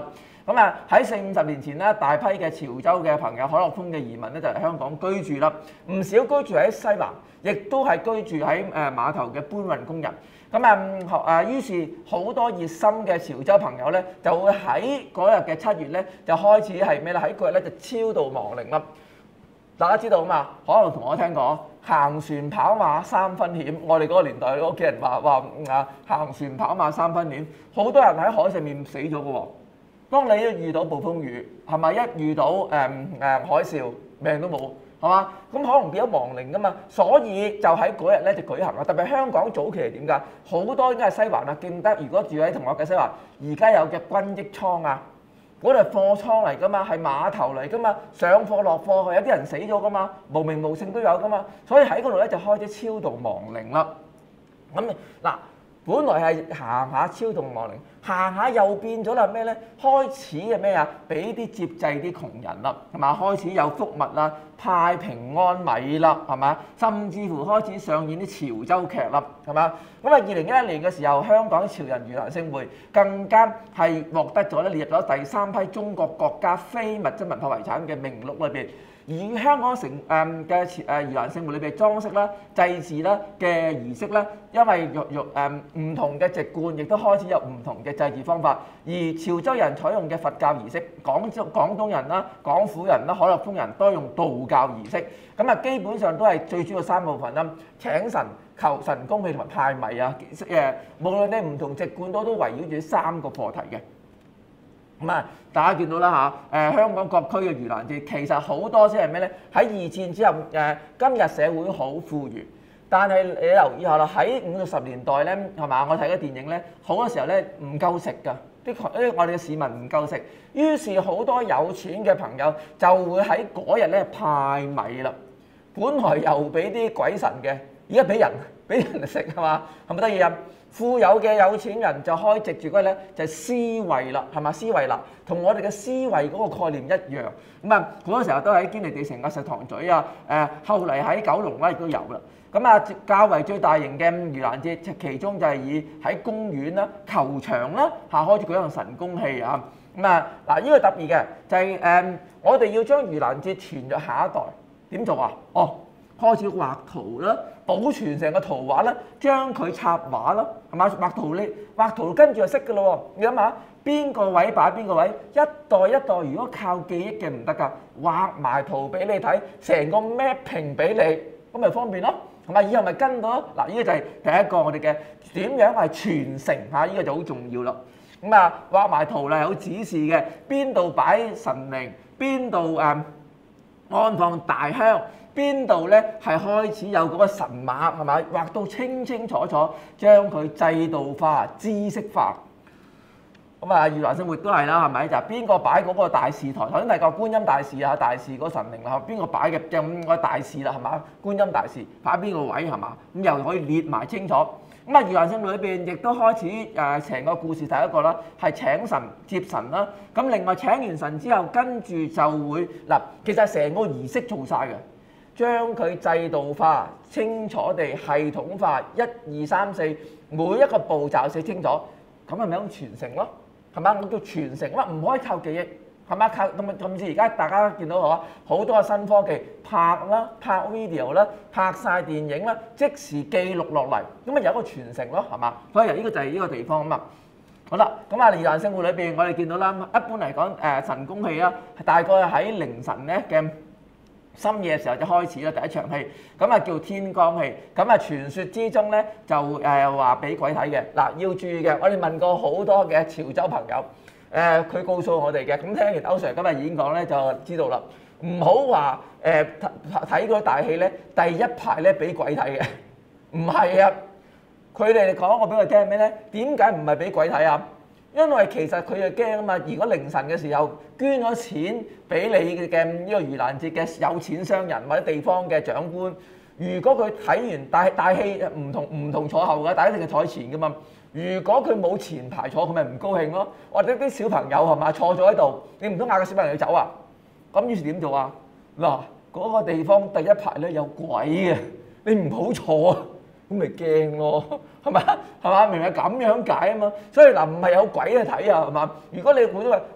咁啊喺40-50年前咧，大批嘅潮州嘅朋友，海陸豐嘅移民咧就嚟香港居住啦。唔少居住喺西環，亦都係居住喺碼頭嘅搬運工人。咁於是好多熱心嘅潮州朋友咧，就會喺嗰日嘅7月咧，就開始係咩咧？喺嗰日咧就超度亡靈啦。大家知道啊嘛？可能同我聽過行船跑馬3分險。我哋嗰個年代屋企人話行船跑馬3分險，好多人喺海上面死咗嘅喎。當你一遇到暴風雨，係咪一遇到海嘯，命都冇，係嘛？咁可能變咗亡靈噶嘛，所以就喺嗰日咧就舉行啦。特別香港早期係點㗎？好多應該係西環啊，記得如果住喺同學嘅西環，而家有嘅軍役倉啊，嗰度係貨倉嚟㗎嘛，係碼頭嚟㗎嘛，上貨落貨，有啲人死咗㗎嘛，無名無姓都有㗎嘛，所以喺嗰度咧就開始超度亡靈啦。咁嗱。本來係行下超度亡靈，行下又變咗啦咩咧？開始係咩啊？俾啲接濟啲窮人啦，係嘛？開始有福物啦，派平安米啦，係嘛？甚至乎開始上演啲潮州劇啦，係嘛？咁啊，2011年嘅時候，香港潮人盂蘭勝會更加係獲得咗咧列入咗第3批中國國家非物質文化遺產嘅名錄裏邊。而香港嘅盂蘭勝會裏邊裝飾啦、祭祀啦嘅儀式啦，因為唔同嘅籍貫，亦都開始有唔同嘅祭祀方法。而潮州人採用嘅佛教儀式，廣東人啦、廣府人啦、海陸豐人都用道教儀式。咁啊，基本上都係最主要3部分啦：請神、求神功氣同埋派米啊。無論你唔同籍貫都圍繞住3個課題嘅。咁啊，大家見到啦嚇，香港各區嘅盂蘭節其實好多先係咩咧？喺2戰之後，今日社會好富裕，但係你留意下啦，喺50-60年代咧，係嘛？我睇嘅電影咧，好多時候咧唔夠食㗎，我哋嘅市民唔夠食，於是好多有錢嘅朋友就會喺嗰日咧派米啦。本來又俾啲鬼神嘅，而家俾人食係嘛？係咪得意啊？富有嘅有錢人就可以藉住嗰咧就係施惠啦，係嘛？施惠啦，同我哋嘅施惠嗰個概念一樣。咁啊，好多時候都喺堅尼地城啊、石塘咀啊，後嚟喺九龍咧亦都有啦。咁啊，較為最大型嘅盂蘭節，其中就係以喺公園啦、球場啦下開始舉行神功戲啊。咁啊，嗱呢個特別嘅就係我哋要將盂蘭節傳咗下一代，點做啊？開始畫圖啦，保存成個圖畫啦，將佢插畫啦，係嘛？畫圖跟住就識㗎咯喎。你諗下，邊個位擺邊個位，一代一代如果靠記憶嘅唔得㗎，畫埋圖俾你睇，成個 mapping 俾你，咁咪方便咯，係嘛？以後咪跟到咯。嗱，呢個就係第一個我哋嘅點樣係傳承嚇，呢個就好重要啦。咁啊，畫埋圖啦，有指示嘅，邊度擺神靈，邊度安放大香。邊度咧係開始有嗰個神馬係咪？畫到清清楚楚，將佢制度化、知識化。咁啊，盂蘭勝會都係啦，係咪？就係邊個擺嗰個大士台？頭先提過觀音大士啊，大士嗰神靈啦，邊個擺嘅咁個大士啦，係嘛？觀音大士擺邊個位係嘛？咁又可以列埋清楚。咁啊，盂蘭勝會裏邊亦都開始成個故事第一個啦，係請神接神啦。咁另外請完神之後，跟住就會嗱，其實成個儀式做晒嘅。將佢制度化、清楚地系統化，1、2、3、4每一個步驟寫清楚，咁係咪咁傳承咯？係嘛？我叫傳承啦，唔可以靠記憶，係嘛？靠甚至而家大家見到好多嘅新科技，拍啦、拍 video 啦、拍晒電影啦，即時記錄落嚟，咁啊有一個傳承咯，係嘛？所以呢個就係呢個地方啊嘛。好啦，咁啊盂蘭勝會裏邊，我哋見到啦，一般嚟講神功戲啦，大概喺凌晨咧嘅深夜嘅時候就開始啦，第一場戲，咁啊叫天光戲，咁啊傳說之中咧就話俾鬼睇嘅。嗱，要注意嘅，我哋問過好多嘅潮州朋友，佢告訴我哋嘅，咁聽完歐 Sir 今日演講咧就知道啦，唔好話睇嗰大戲咧第一排咧俾鬼睇嘅，唔係啊，佢哋講我俾佢聽係咩咧？點解唔係俾鬼睇啊？因為其實佢就驚啊嘛，如果凌晨嘅時候捐咗錢俾你嘅呢個盂蘭節嘅有錢商人或者地方嘅長官，如果佢睇完大戲唔同坐後嘅，大家一定係坐前㗎嘛。如果佢冇前排坐，佢咪唔高興咯。或者啲小朋友係嘛坐咗喺度，你唔通嗌個小朋友走啊？咁於是點做啊？嗱，嗰個地方第一排咧有鬼嘅，你唔好坐啊！咁咪驚咯，係咪？係嘛？明明係咁樣解啊嘛，所以嗱唔係有鬼去睇啊，係嘛？如果你估到話，哇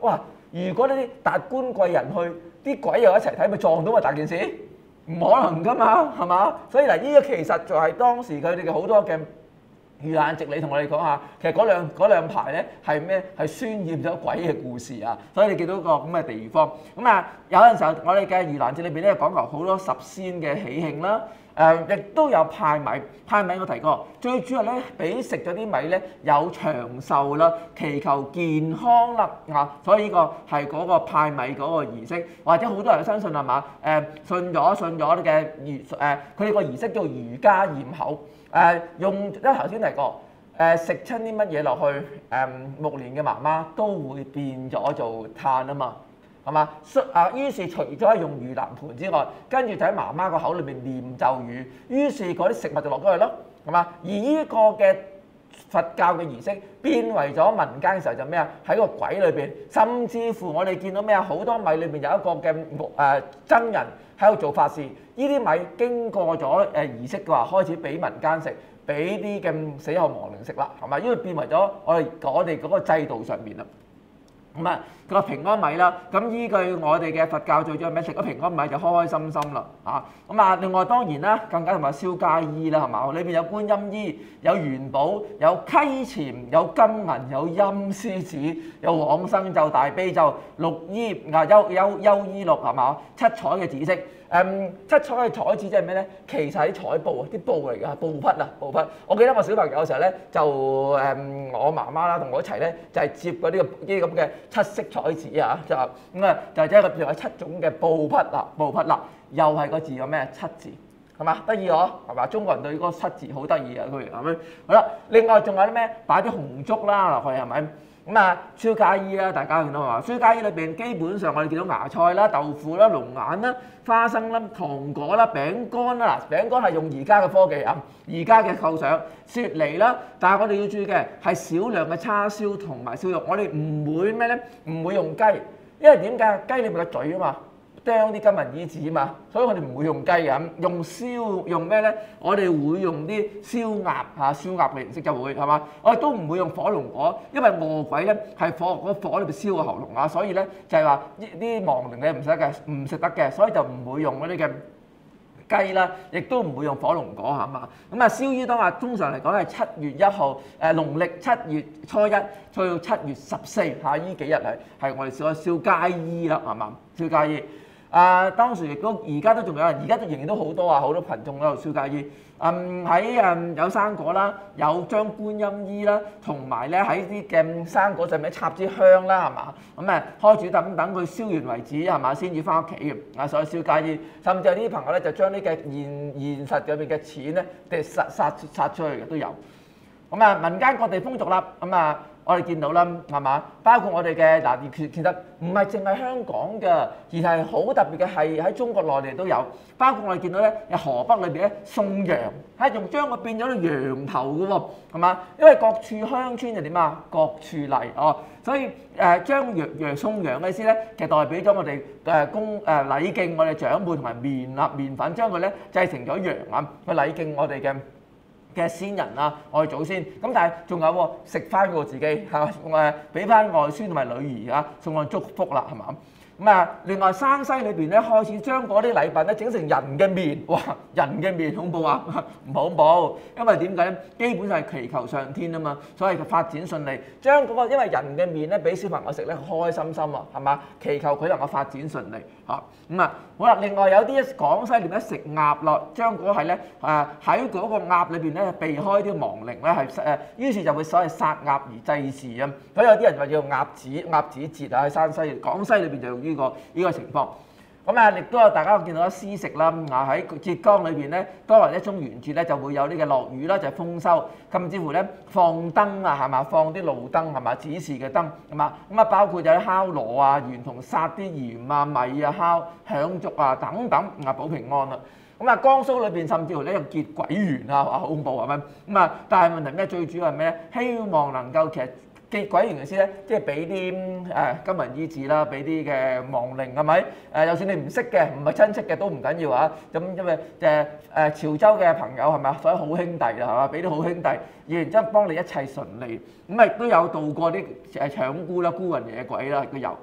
如果呢啲達官貴人去，啲鬼又一齊睇，咪撞到咪大件事？唔可能噶嘛，係嘛？所以嗱，呢個其實就係當時佢哋嘅好多嘅盂蘭節，你同我哋講下，其實嗰兩排咧係咩？係渲染咗鬼嘅故事啊！所以你見到個咁嘅地方，咁啊有陣時候我哋嘅盂蘭節裏邊咧講求好多十仙嘅喜慶啦。亦都有派米，派米我提過，最主要咧俾食咗啲米咧有長壽啦，祈求健康啦啊，所以呢個係嗰個派米嗰個儀式，或者好多人相信係嘛？信咗嘅佢哋個儀式叫儒家驗口，用因為頭先提過，食親啲乜嘢落去，木蓮嘅媽媽都會變咗做炭啊嘛。係嘛？於是除咗用盂蘭盆之外，跟住就喺媽媽個口裏邊念咒語，於是嗰啲食物就落咗去咯，係嘛？而呢個嘅佛教嘅儀式變為咗民間嘅時候就咩啊？喺個鬼裏邊，甚至乎我哋見到咩啊？好多米裏邊有一個嘅僧人喺度做法事，呢啲米經過咗儀式嘅話，開始俾民間食，俾啲嘅死後亡靈食啦，係嘛？因為變為咗我哋嗰個制度上面啦。咁啊，個平安米啦，咁依據我哋嘅佛教最中意咩？食咗平安米就開開心心啦，啊！咁啊，另外當然啦，更加同埋燒街衣啦，係嘛？裏邊有觀音衣，有元寶，有溪錢，有金銀，有陰司紙，有往生咒、大悲咒、綠衣優衣綠係嘛？七彩嘅紫色。七彩嘅彩紙即係咩咧？其實係啲彩布啊，啲布嚟㗎，布匹啊，布匹。我記得我小朋友嘅時候咧，就我媽媽啦同我一齊咧，就係接嗰啲咁嘅七色彩紙啊，就即係有7種嘅布匹啦，又係個字有咩？七字係嘛？得意嗬，係嘛？中國人對嗰個七字好得意啊，佢係咪？好啦，另外仲有啲咩？擺啲紅燭啦落去係咪？咁啊，燒街衣啦，大家見到嘛？燒街衣裏邊基本上我哋見到芽菜啦、豆腐啦、龍眼啦、花生啦、糖果啦、餅乾啦。嗱，餅乾係用而家嘅科技啊，而家嘅構想雪梨啦。但係我哋要注意嘅係少量嘅叉燒同埋燒肉，我哋唔會咩咧？唔會用雞，因為點解？雞裏邊個嘴啊嘛。釘啲金銀衣紙嘛，所以我哋唔會用雞嘅，用咩咧？我哋會用啲燒鴨燒鴨嘅形式就會係嘛？我哋都唔會用火龍果，因為餓鬼咧係火裏邊燒個喉嚨啊，所以咧就係話啲亡靈咧唔食得嘅，所以就唔會用嗰啲嘅雞啦，亦都唔會用火龍果係嘛？咁啊燒衣當日通常嚟講係7月1號，農曆7月初1，去到7月14嚇，依幾日係我哋燒街衣啦係嘛？燒街衣。當時亦都而家都仲有人，而家仍然都好多啊，好多群眾喺度燒街衣。喺有生果啦，有張觀音衣啦，同埋咧喺啲嘅生果上面插支香啦，係嘛？咁開住等佢燒完為止係嘛，先至翻屋企嘅。所以燒街衣，甚至有啲朋友咧就將呢嘅現實裏邊嘅錢咧，殺出去嘅都有。民間各地風俗啦，我哋見到啦，係嘛？包括我哋嘅嗱，其實唔係淨係香港嘅，而係好特別嘅係喺中國內地都有。包括我哋見到咧，河北裏邊咧送羊，仲將佢變咗個羊頭嘅喎，係嘛？因為各處鄉村就點啊？各處例哦，所以將羊送羊嘅意思咧，其實代表咗我哋禮敬我哋長輩同埋麵粉，將佢咧製成咗羊啊，去禮敬我哋嘅先人啊，我哋祖先咁，但係仲有喎，食翻過自己係俾翻外孫同埋女兒啊，送上祝福啦，係嘛？另外山西裏邊咧開始將嗰啲禮品咧整成人嘅面，哇！人嘅面恐怖啊，唔恐怖，因為點解咧？基本上係祈求上天啊嘛，所以就發展順利。將嗰個因為人嘅面咧俾小朋友食咧，開開心心啊，係嘛？祈求佢能夠發展順利嚇。好啦，另外有啲廣西裏邊食鴨咯，將嗰係咧喺嗰個鴨裏邊咧避開啲亡靈咧於是就會所謂殺鴨而祭祀啊。所以有啲人話叫鴨子節啊，喺山西、廣西裏邊就用呢個情況。亦都有大家見到啦，施食啦，喺浙江裏邊咧，當為一中元節咧就會有呢個落雨啦，就係豐收，甚至乎咧放燈啊，係嘛？放啲路燈係嘛？指示嘅燈係嘛？包括有啲敲鑼啊、圓同撒啲鹽啊、米啊、響燭啊等等保平安啦。江蘇裏邊甚至乎咧有結鬼園啊，好恐怖係咪？但係問題咩？最主要係咩咧？希望能夠其實結鬼園嘅意思咧，即係俾啲金銀衣紙啦，俾啲嘅亡靈係咪？就算你唔識嘅，唔係親戚嘅都唔緊要啊。咁因為潮州嘅朋友係咪？所以好兄弟啦係嘛，俾啲好兄弟，然之後幫你一切順利。亦都有度過啲搶孤啦、孤魂野鬼啦都有。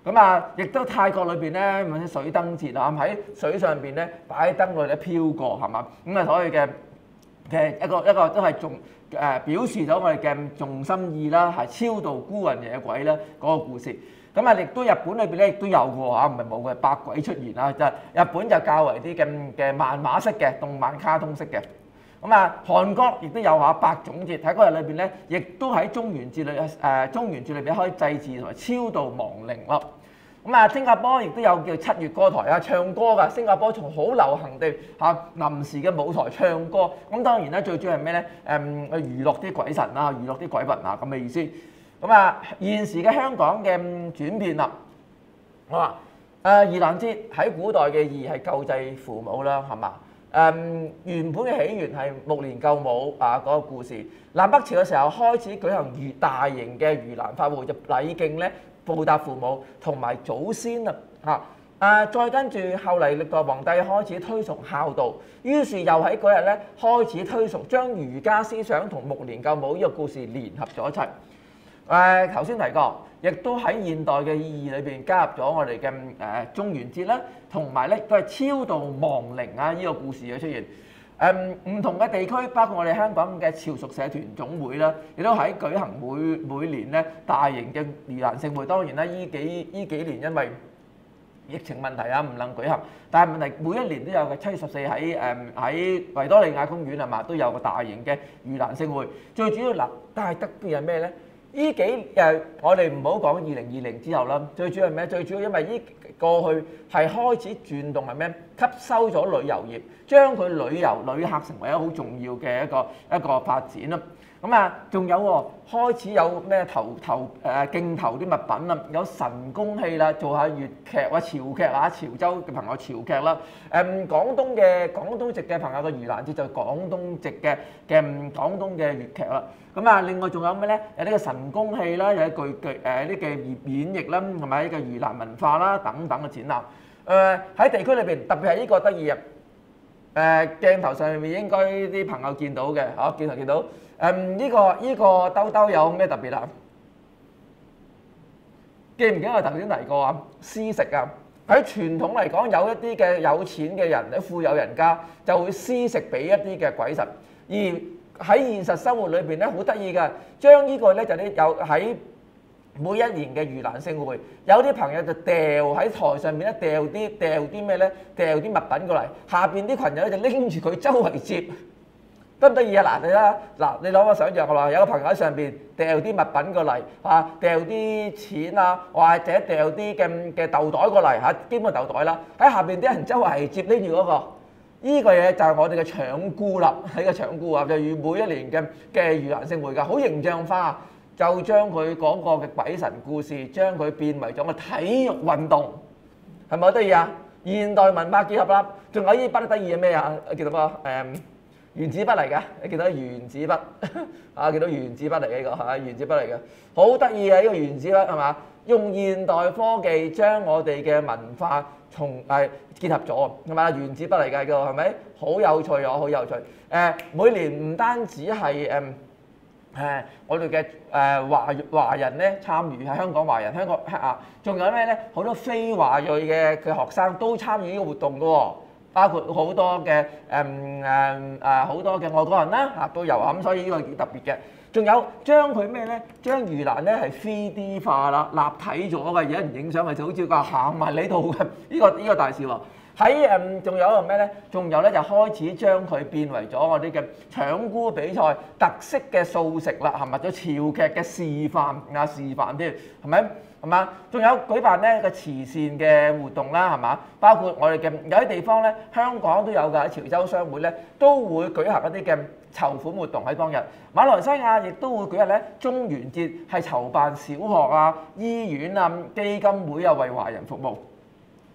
咁啊，亦都泰國裏邊咧，或者水燈節啊，喺水上邊咧擺燈嗰度咧飄過，係嘛？咁啊，所謂嘅一個都係表示咗我哋嘅重心意啦，係超度孤魂野鬼啦嗰個故事。咁啊，亦都日本裏邊咧亦都有嘅嚇，唔係冇嘅百鬼出現啊！就日本就較為啲嘅漫畫式嘅動漫卡通式嘅。咁啊，韓國亦都有嚇百種節，喺嗰日裏邊咧，亦都喺中元節裏邊可以祭祀同埋超度亡靈咯。咁啊，新加坡亦都有叫七月歌台啊，唱歌㗎。新加坡仲好流行地臨時嘅舞台唱歌。咁當然咧，最主要係咩咧？娛樂啲鬼神啊，娛樂啲鬼魂啊咁嘅意思。咁啊，現時嘅香港嘅轉變啦，我話盂蘭節喺古代嘅意義係救濟父母啦，係嘛？原本嘅起源係目連救母啊嗰個故事。南北朝嘅時候開始舉行大型嘅盂蘭法會，就禮敬咧報答父母同埋祖先啦再跟住後嚟歷代皇帝開始推崇孝道，於是又喺嗰日咧開始推崇將儒家思想同目連救母呢個故事聯合咗一齊。頭先提過，亦都喺現代嘅意義裏邊加入咗我哋嘅中元節啦，同埋咧都係超度亡靈啊呢個故事嘅出現。唔同嘅地區，包括我哋香港嘅潮屬社團總會啦，亦都喺舉行每年咧大型嘅盂蘭勝會。當然啦，呢幾年因為疫情問題啊，唔能舉行。但係問題每一年都有嘅，7月14喺維多利亞公園係嘛，都有個大型嘅盂蘭勝會。最主要嗱，但係得意係咩咧？呢幾日我哋唔好講2020之後啦，最主要係咩？最主要因為呢過去係開始轉動係咩？吸收咗旅遊業，將佢旅客成為一個好重要嘅一個發展啦。咁啊，仲有開始有咩鏡頭啲物品啦，有神功戲啦，做下粵劇或者潮劇啊，潮州嘅朋友潮劇啦。廣東籍嘅朋友嘅盂蘭節就廣東籍嘅廣東嘅粵劇啦。咁啊，另外仲有咩咧？有呢個神功戲啦，有啲啲嘅演繹啦，同埋呢個盂蘭文化啦等等嘅展覽。喺地區裏邊，特別係呢個得意啊！鏡頭上面應該啲朋友見到嘅嚇，鏡頭見到。呢個兜兜有咩特別啊？記唔記得我頭先提過啊？施食啊！喺傳統嚟講，有一啲嘅有錢嘅人，啲富有人家就會施食俾一啲嘅鬼神。而喺現實生活裏邊咧，好得意㗎，將呢個咧就有喺每一年嘅盂蘭勝會，有啲朋友就掉喺台上面咧，掉啲咩咧？掉啲物品過嚟，下邊啲群友咧就拎住佢周圍接。得唔得意啊？嗱，你啦，嗱，你攞個想像，我話有個朋友喺上邊掉啲物品過嚟，掉啲錢啊，或者掉啲嘅豆袋過嚟嚇，基本豆袋啦。喺下邊啲人周圍接拎住嗰個，呢個嘢就係我哋嘅搶孤啦，喺個搶孤啊，就如每一年嘅盂蘭勝會㗎，好形象化，就將佢講過嘅鬼神故事，將佢變為咗個體育運動，係咪好得意啊？現代文化結合啦，仲有呢筆得意嘅咩啊？叫做乜原子筆嚟㗎，你見到原子筆見到原子筆嚟嘅呢個原子筆嚟嘅，好得意嘅呢個原子筆係嘛？用現代科技將我哋嘅文化結合咗係嘛？原子筆嚟㗎，係咪？好有趣啊，好有趣！每年唔單止係我哋嘅華人咧參與，係香港華人，仲有咩咧？好多非華裔嘅學生都參與呢個活動㗎喎。包括好多嘅好多嘅外國人啦都有啊，咁所以呢個幾特別嘅。仲有將佢咩咧？將盂蘭咧係 3D 化啦，立體咗嘅，有人影相咪就好似話行埋你度嘅。呢個大事喎。喺仲有一個咩咧？仲有咧就開始將佢變為咗我哋嘅搶孤比賽特色嘅素食啦，係咪？咗潮劇嘅示範添，係咪？係嘛？仲有舉辦咧個慈善嘅活動啦，係嘛？包括我哋嘅有啲地方咧，香港都有㗎，喺潮州商會咧都會舉行一啲嘅籌款活動喺當日。馬來西亞亦都會舉行咧中元節，係籌辦小學啊、醫院啊、基金會啊，為華人服務。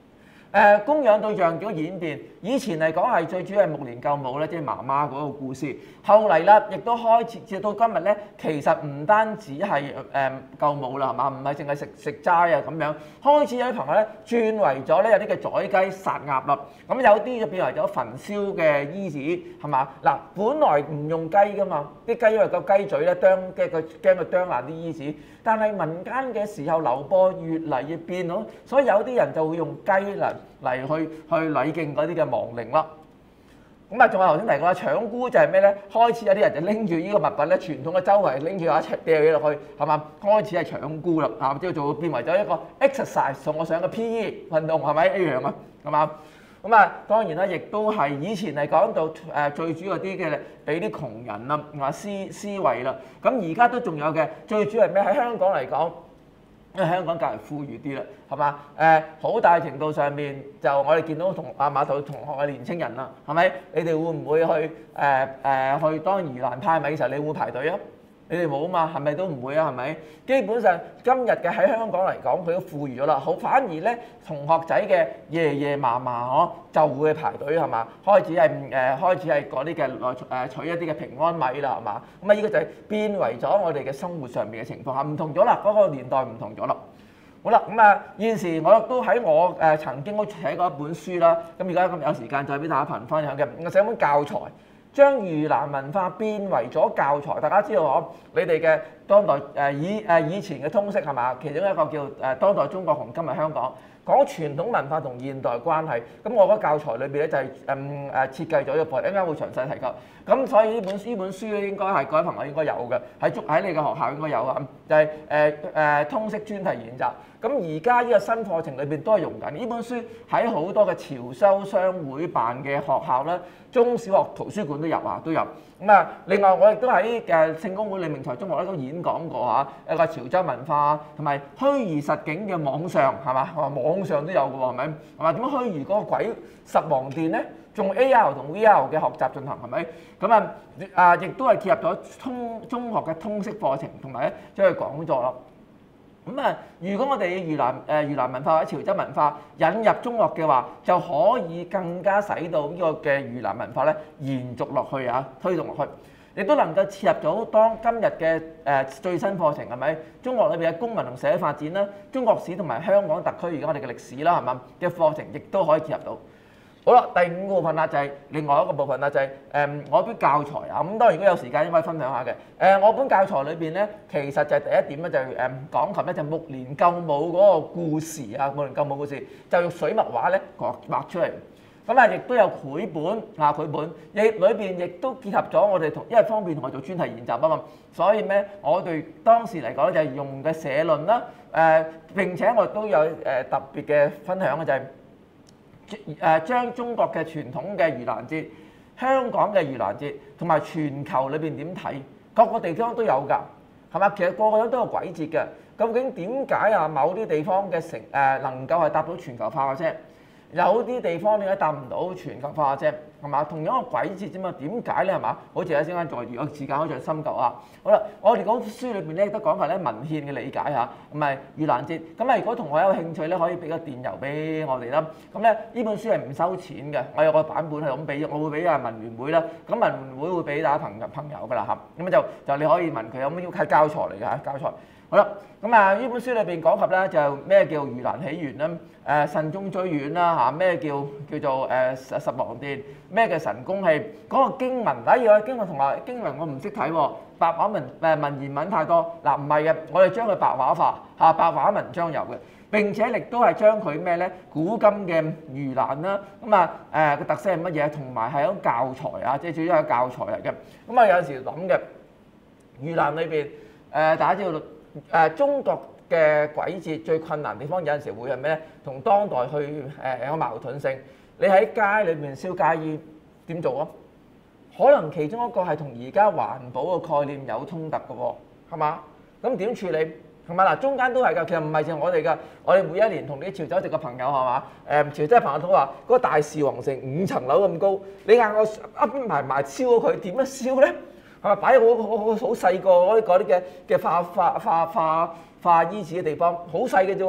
供養對象嘅演變，以前嚟講係最主要係目連救母咧，即係媽媽嗰個故事。後嚟啦，亦都開始至到今日咧，其實唔單止係救母啦，係嘛？唔係淨係食齋啊咁樣。開始有啲朋友咧轉為咗咧有啲嘅宰雞殺鴨啦。咁有啲就變為咗焚燒嘅衣紙，係嘛？嗱，本來唔用雞噶嘛，啲雞因為個雞嘴咧驚佢啄爛啲衣紙。但係民間嘅時候流播越嚟越變咯，所以有啲人就會用雞嚟去禮敬嗰啲嘅亡靈啦。咁啊，仲有頭先提過啦，搶菇就係咩咧？開始有啲人就拎住呢個物品咧，傳統嘅周圍拎住一尺掉嘢落去，係嘛？開始係搶菇啦，啊，之後就會變為咗一個 exercise，同我上嘅 PE 運動係咪一樣啊？係嘛？咁啊，當然啦，亦都係以前係講到最主要啲嘅俾啲窮人啊施惠啦。咁而家都仲有嘅，最主要係咩？喺香港嚟講，因為香港較為富裕啲啦，係嘛？好大程度上面就我哋見到馬頭同學嘅年青人啦，係咪？你哋會唔會去去當盂蘭派米嘅時候，你會唔會排隊啊？你哋冇啊嘛，係咪都唔會啊？係咪？基本上今日嘅喺香港嚟講，佢都富裕咗啦。好，反而咧同學仔嘅爺爺嫲嫲就會排隊係嘛？開始係嗰啲嘅取一啲嘅平安米啦係嘛？咁啊呢個就係變為咗我哋嘅生活上面嘅情況係唔同咗啦，嗰個年代唔同咗啦。好啦，咁啊現時我都喺我曾經都寫過一本書啦，咁而家咁有時間再俾大家分享嘅，我寫本教材。將盂蘭文化變為咗教材，大家知道你哋嘅當代以前嘅通識係嘛？其中一個叫當代中國同今日香港，講傳統文化同現代關係。咁我覺得教材裏邊咧就係設計咗一個課，一陣間會詳細提及。咁所以呢本書咧應該係各位朋友應該有嘅，喺你嘅學校應該有啊，就係通識專題研習。咁而家呢個新課程裏邊都係用緊呢本書，喺好多嘅潮州商會辦嘅學校啦、中小學圖書館都有啊，都有。咁啊，另外我亦都喺聖公會李明才中學咧都演講過嚇，一個潮州文化同埋虛擬實境嘅網上係嘛？網上都有嘅喎，係咪？係嘛？點樣虛擬嗰個鬼十王殿咧？仲 AR 同 VR 嘅學習進行係咪？咁亦都係貼入咗中學嘅通識課程，同埋咧將佢講座咯。咁啊，如果我哋盂蘭文化或者潮州文化引入中學嘅話，就可以更加使到呢個嘅盂蘭文化咧延續落去啊，推動落去，亦都能夠切入到當今日嘅最新課程係咪？中學裏邊嘅公民同社會發展啦、中國史同埋香港特區而家我哋嘅歷史啦係嘛嘅課程，亦都可以切入到。好啦，第五個部分啦，就係另外一個部分啦，就係我本教材啊。咁當然如果有時間應該分享下嘅。我本教材裏邊咧，其實就係第一點咧，就係講及咧就目連救母嗰個故事啊，目連救母故事就用水墨畫咧畫出嚟。咁啊，亦都有繪本繪本，亦裏邊亦都結合咗我哋因為方便同我做專題研習啊嘛，所以咧我哋當時嚟講就係用嘅社論啦。並且我亦都有特別嘅分享嘅就係。將中國嘅傳統嘅盂蘭節、香港嘅盂蘭節同埋全球裏邊點睇，各個地方都有㗎，係嘛？其實個個都有鬼節嘅，究竟點解某啲地方嘅能夠係搭到全球化嘅車？有啲地方點解搭唔到全球化啫？係嘛？同樣個鬼節啫嘛，點解咧？係嘛？好似一陣間再如果時間可以再深究啊。好啦，我哋嗰書裏邊咧都講下咧文獻嘅理解嚇，咁咪盂蘭節。咁啊，如果同學有興趣咧，可以俾個電郵俾我哋啦。咁咧呢本書係唔收錢嘅，我有個版本係咁俾，我會俾文聯會啦。咁文聯會會俾大家朋友㗎啦嚇。咁就你可以問佢有冇要係教材嚟㗎嚇，教材。好啦，咁呢本書裏邊講及咧就咩叫盂蘭起源啦，慎終追遠啦嚇，咩叫做十王殿，咩叫神功戲，嗰個經文，例如我經文同埋經文我唔識睇喎，白話文言文太多，嗱唔係嘅，我哋將佢白話化嚇，白話文章有嘅，並且亦都係將佢咩咧古今嘅盂蘭啦，個特色係乜嘢，同埋係一種教材啊，即係主要係教材嚟嘅。咁啊有陣時諗嘅盂蘭裏邊大家知道。中國嘅鬼節最困難地方有陣時會係咩咧？同當代去有個矛盾性。你喺街裏面燒街衣點做啊？可能其中一個係同而家環保嘅概念有衝突嘅喎，係嘛？咁點處理？係咪嗱？中間都係㗎，其實唔係淨係我哋㗎。我哋每一年同啲潮州籍嘅朋友係嘛？潮州朋友都話嗰個大士王城5層樓咁高，你嗌我噏埋燒咗佢，點樣燒咧？係咪擺好細個嗰啲嘅化衣紙嘅地方，好細嘅啫喎，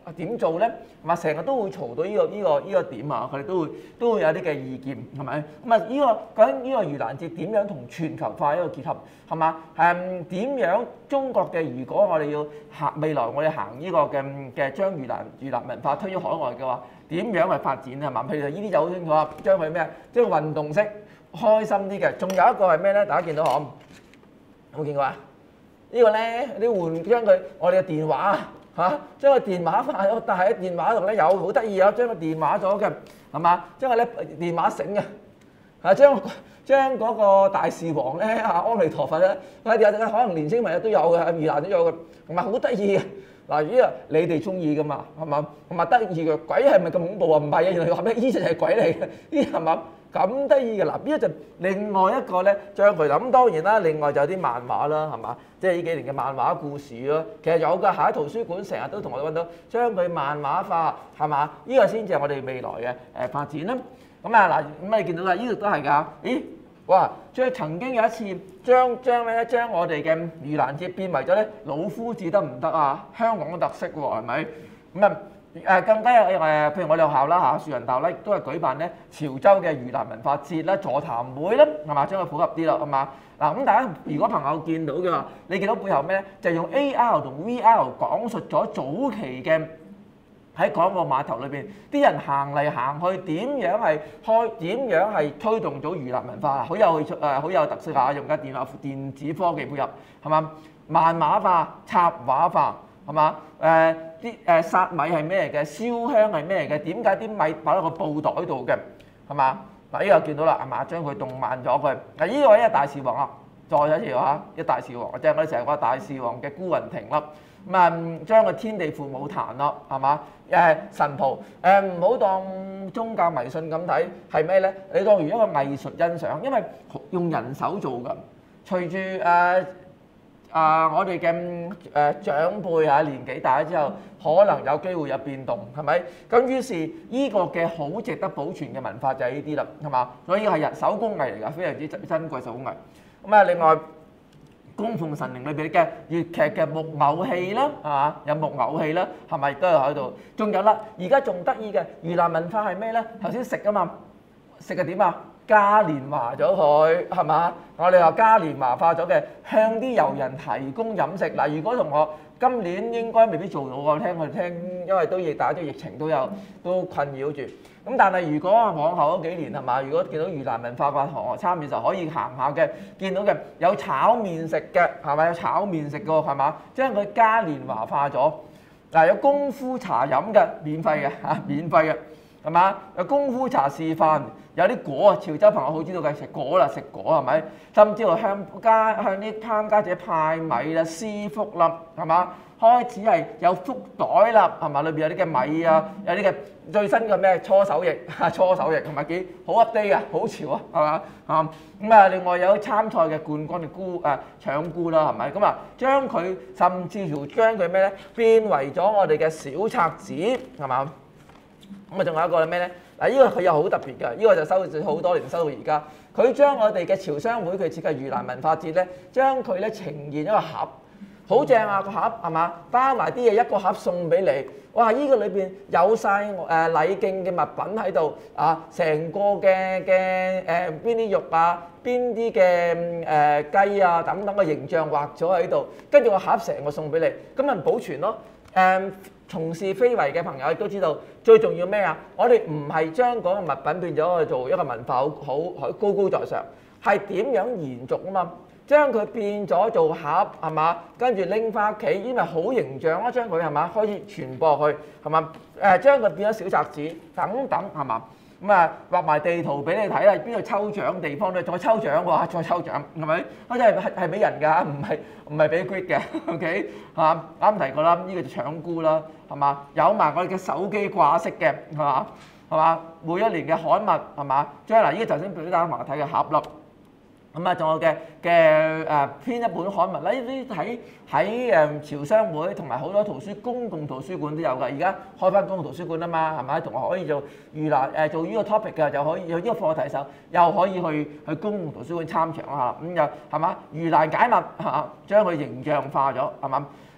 點做咧？係嘛，成日都會嘈到呢個點啊！佢哋都會有啲嘅意見係咪？咁啊究竟呢個盂蘭節點樣同全球化一個結合係嘛？點樣中國嘅？如果我哋要未來我哋行呢個嘅將盂蘭文化推咗海外嘅話，點樣去發展係嘛？譬如呢啲就好清楚啊，將佢咩？將運動式開心啲嘅。仲有一個係咩咧？大家見到可？有冇見過啊？呢個咧，你將佢我哋嘅電話將個電話化咗，但係喺電話度咧有好得意啊！將個電話咗嘅係嘛？將個咧電話繩嘅將嗰個大士王咧阿彌陀佛咧，可能年青朋友都有嘅，盂蘭都有嘅，同埋好得意嘅。嗱，呢個你哋中意噶嘛？係嘛？同埋得意嘅鬼係咪咁恐怖啊？唔係啊，原來話咩？呢隻係鬼嚟嘅，呢係嘛？咁得意嘅嗱，呢一就另外一個咧，將佢咁當然啦，另外就有啲漫畫啦，係嘛？即係呢幾年嘅漫畫故事咯，其實有㗎，喺圖書館成日都同我哋揾到，將佢漫畫化係嘛？呢個先至係我哋未來嘅發展啦。咁啊嗱，咁你見到啦，呢度都係㗎。咦？哇！曾經有一次將咩咧？將我哋嘅盂蘭節變為咗咧老夫子得唔得啊？香港嘅特色喎，係咪？咁啊更加有譬如我哋學校啦樹仁大學咧，都係舉辦咧潮州嘅盂蘭文化節啦、座談會啦，係嘛？將佢普及啲啦，係嘛？嗱咁大家如果朋友見到嘅話，你見到背後咩咧？就係用 AR 同 VR 講述咗早期嘅喺港澳碼頭裏邊啲人行嚟行去點樣係推動咗盂蘭文化，好有特色啊！用緊電子科技配合係嘛？漫畫化、插畫化係嘛？殺米係咩嚟嘅？燒香係咩嚟嘅？點解啲米擺喺個布袋度嘅？係嘛？嗱，呢個見到啦，係嘛？將佢動漫咗佢。嗱，呢個咧大士王啊，再有一條嚇，一大士王，即係我哋成日話大士王嘅孤雲亭啦。咁啊，將個天地父母壇咯，係嘛？神袍唔好當宗教迷信咁睇，係咩咧？你當如一個藝術欣賞，因為用人手做㗎。隨住我哋嘅長輩年紀大咗之後，可能有機會有變動，係咪？咁於是呢個嘅好值得保存嘅文化就係呢啲啦，係嘛？所以係人手工藝嚟㗎，非常之珍貴手工藝。咁啊，另外供奉神靈裏邊嘅粵劇嘅木偶戲啦，係嘛？有木偶戲啦，係咪都有喺度？仲有啦，而家仲得意嘅盂蘭文化係咩咧？頭先食啊嘛，食嘅點啊？嘉年華咗佢係嘛？我哋話嘉年華化咗嘅，向啲遊人提供飲食。嗱，如果同學今年應該未必做到喎，聽，因為大家都疫情都困擾住。咁但係如果往後嗰幾年係嘛？如果見到盂蘭文化嘅同學參與就可以行下嘅，見到嘅有炒麵食嘅係咪？有炒麵食嘅係嘛？將佢嘉年華化咗。嗱，有功夫茶飲嘅，免費嘅免費嘅。係嘛？有功夫茶示範，有啲果啊！潮州朋友好知道嘅，食果啦，食果係咪？甚至乎向啲參加者派米啦、施福啦，係嘛？開始係有福袋啦，係嘛？裏邊有啲嘅米啊，有啲嘅最新嘅咩搓手液係咪幾好 update 嘅，好潮啊，係嘛？咁啊，另外有參賽嘅冠軍嘅搶菇啦，係咪？咁啊，將佢甚至乎將佢咩咧變為咗我哋嘅小冊子，係嘛？咁啊，仲有一個係咩咧？嗱，呢個佢又好特別嘅，呢個就收咗好多年，收到而家。佢將我哋嘅潮商會佢設計盂蘭文化節咧，將佢咧呈現一個盒，好正啊個盒係嘛？包埋啲嘢一個盒送俾你。哇！呢個裏邊有晒禮敬嘅物品喺度啊，成個嘅邊啲肉啊，邊啲嘅雞啊等等嘅形象畫咗喺度，跟住個盒成個送俾你，咁咪保存咯。從事非遺嘅朋友亦都知道，最重要咩啊？我哋唔係將嗰個物品變咗去做一個文化好高高在上，係點樣延續啊嘛？將佢變咗做盒係嘛？跟住拎翻屋企，因為好形象啦，將佢係嘛可以傳播去係嘛？將佢變咗小冊子等等係嘛？咁啊畫埋地圖俾你睇啦，邊度抽獎地方咧？再抽獎喎，再抽獎係咪？嗰啲係俾人㗎，唔係俾 grade 嘅 ，OK 嚇？啱提過啦，呢個就搶菇啦，係嘛？有埋我哋嘅手機掛飾嘅係嘛？每一年嘅刊物係嘛？將嗱呢個頭先俾大家睇嘅盒粒。咁啊，仲有嘅編一本刊物啦，呢啲喺潮商會同埋好多公共圖書館都有㗎。而家開翻公共圖書館啊嘛，係咪？同學可以做盂蘭做呢個 topic 嘅，就可以有呢個課題手，又可以去公共圖書館參詳下。咁又係嘛？盂蘭解密嚇，將佢形象化咗係嘛？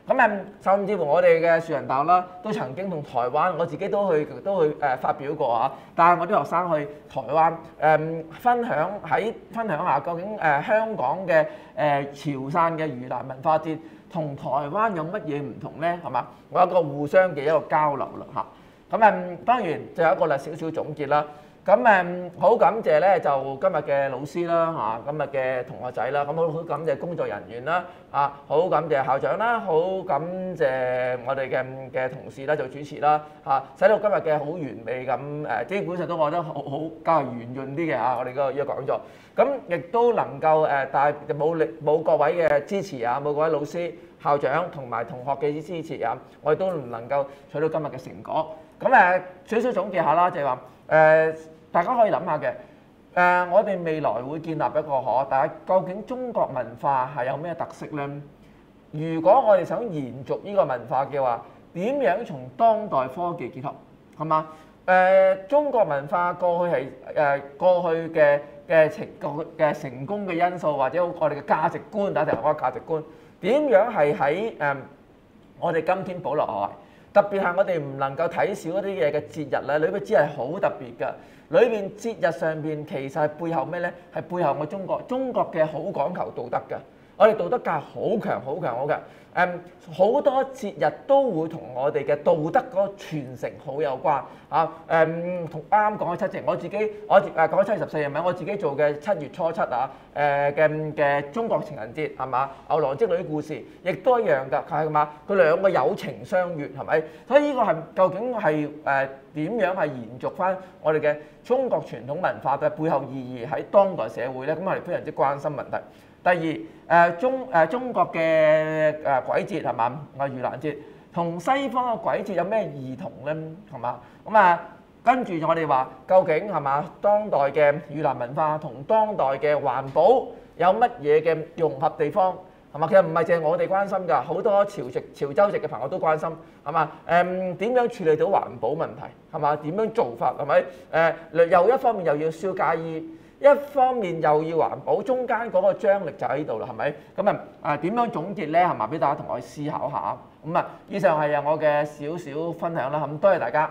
咁甚至乎我哋嘅樹仁大學啦，都曾經同台灣，我自己都去發表過啊。帶我啲學生去台灣分享下究竟香港嘅潮汕嘅盂蘭文化節同台灣有乜嘢唔同咧？係嘛？我有一個互相嘅一個交流啦嚇。咁當然最後一個啦，少少總結啦。咁好感謝咧，就今日嘅老師啦嚇，今日嘅同學仔啦，咁好感謝工作人員啦，好感謝校長啦，好感謝我哋嘅同事啦做主持啦嚇，使到今日嘅好完美咁基本上都我覺得好較為圓潤啲嘅嚇，我哋個呢個講座，咁亦都能夠冇各位嘅支持啊，冇各位老師、校長同埋同學嘅支持啊，我哋都唔能夠取到今日嘅成果。咁少少總結下啦，就係話大家可以諗下嘅，我哋未來會建立一個大家究竟中國文化係有咩特色呢？如果我哋想延續呢個文化嘅話，點樣從當代科技結合係嘛？中國文化過去係過去嘅成功嘅因素，或者我哋嘅價值觀，打頭嗰個價值觀點樣係喺我哋今天保留落嚟？特別係我哋唔能夠睇少一啲嘢嘅節日咧，裏邊節係好特別㗎。裏邊節日上邊其實係背後咩咧？係背後中國嘅好講求道德㗎。我哋道德教好強好強。好多節日都會同我哋嘅道德嗰個傳承好有關啊！同啱啱講嘅七夕，我講7月14日咪我自己做嘅7月初7啊嘅中國情人節係嘛？牛郎織女故事亦都一樣㗎，係嘛？佢兩個有情相悅係咪？所以呢個係究竟係點樣係延續翻我哋嘅中國傳統文化嘅背後意義喺當代社會咧？咁我哋非常之關心問題。第二中國嘅鬼節係嘛？盂蘭節同西方嘅鬼節有咩異同咧？係嘛？咁跟住我哋話究竟係嘛？當代嘅盂蘭文化同當代嘅環保有乜嘢嘅融合地方係嘛？其實唔係淨係我哋關心㗎，好多潮州籍嘅朋友都關心係嘛？點樣處理到環保問題係嘛？點樣做法係咪？又一方面又要燒街衣。一方面又要環保，中間嗰個張力就喺度啦，係咪？咁點樣總結咧？係嘛？俾大家同我思考下。咁以上係我嘅少少分享啦。咁多謝大家。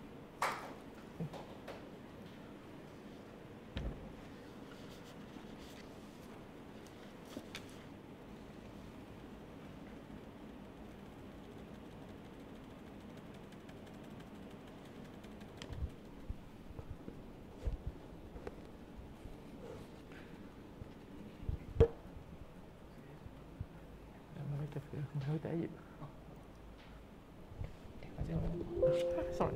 去第一頁。sorry。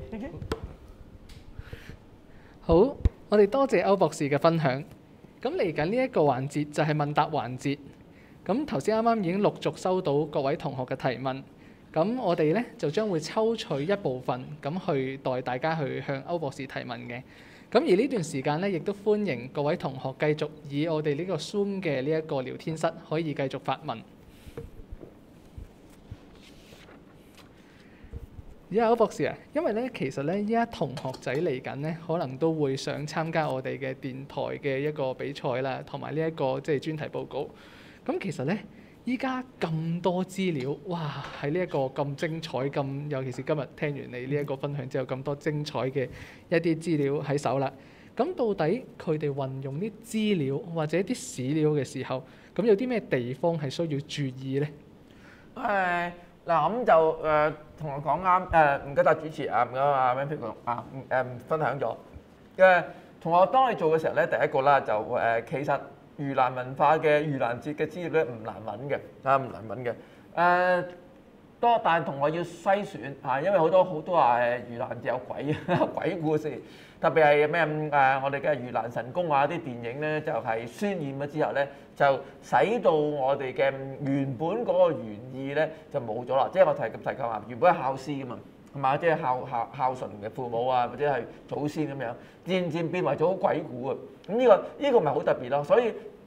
好，我哋多謝歐博士嘅分享。咁嚟緊呢一個環節就係問答環節。咁頭先啱啱已經陸續收到各位同學嘅提問。咁我哋咧就將會抽取一部分咁去代大家去向歐博士提問嘅。咁而呢段時間咧，亦都歡迎各位同學繼續以我哋呢個 Zoom 嘅呢一個聊天室可以繼續發問。而家歐博士啊，因為咧其實咧依家同學仔嚟緊咧，可能都會想參加我哋嘅電台嘅一個比賽啦，同埋呢一個即係專題報告。咁其實咧，依家咁多資料，哇！喺呢一個咁精彩咁，尤其是今日聽完你呢一個分享之後，咁多精彩嘅一啲資料喺手啦。咁到底佢哋運用啲資料或者啲史料嘅時候，咁有啲咩地方係需要注意咧？ 嗱咁就同我講啱唔該曬主持啊，唔該阿 Wendy 分享咗同學當你做嘅時候咧，第一個啦就其實盂蘭文化嘅盂蘭節嘅資料咧唔難揾嘅唔難揾嘅但係同學要篩選因為好多話盂蘭節有鬼故事，特別係咩我哋嘅盂蘭神功啲電影咧就係渲染咗之後咧，就使到我哋嘅原本嗰個原意咧就冇咗啦。即係我提及話原本係孝師噶嘛，係嘛？即係孝順嘅父母或者係祖先咁樣，漸漸變為咗鬼故啊！咁呢個咪好特別咯。所以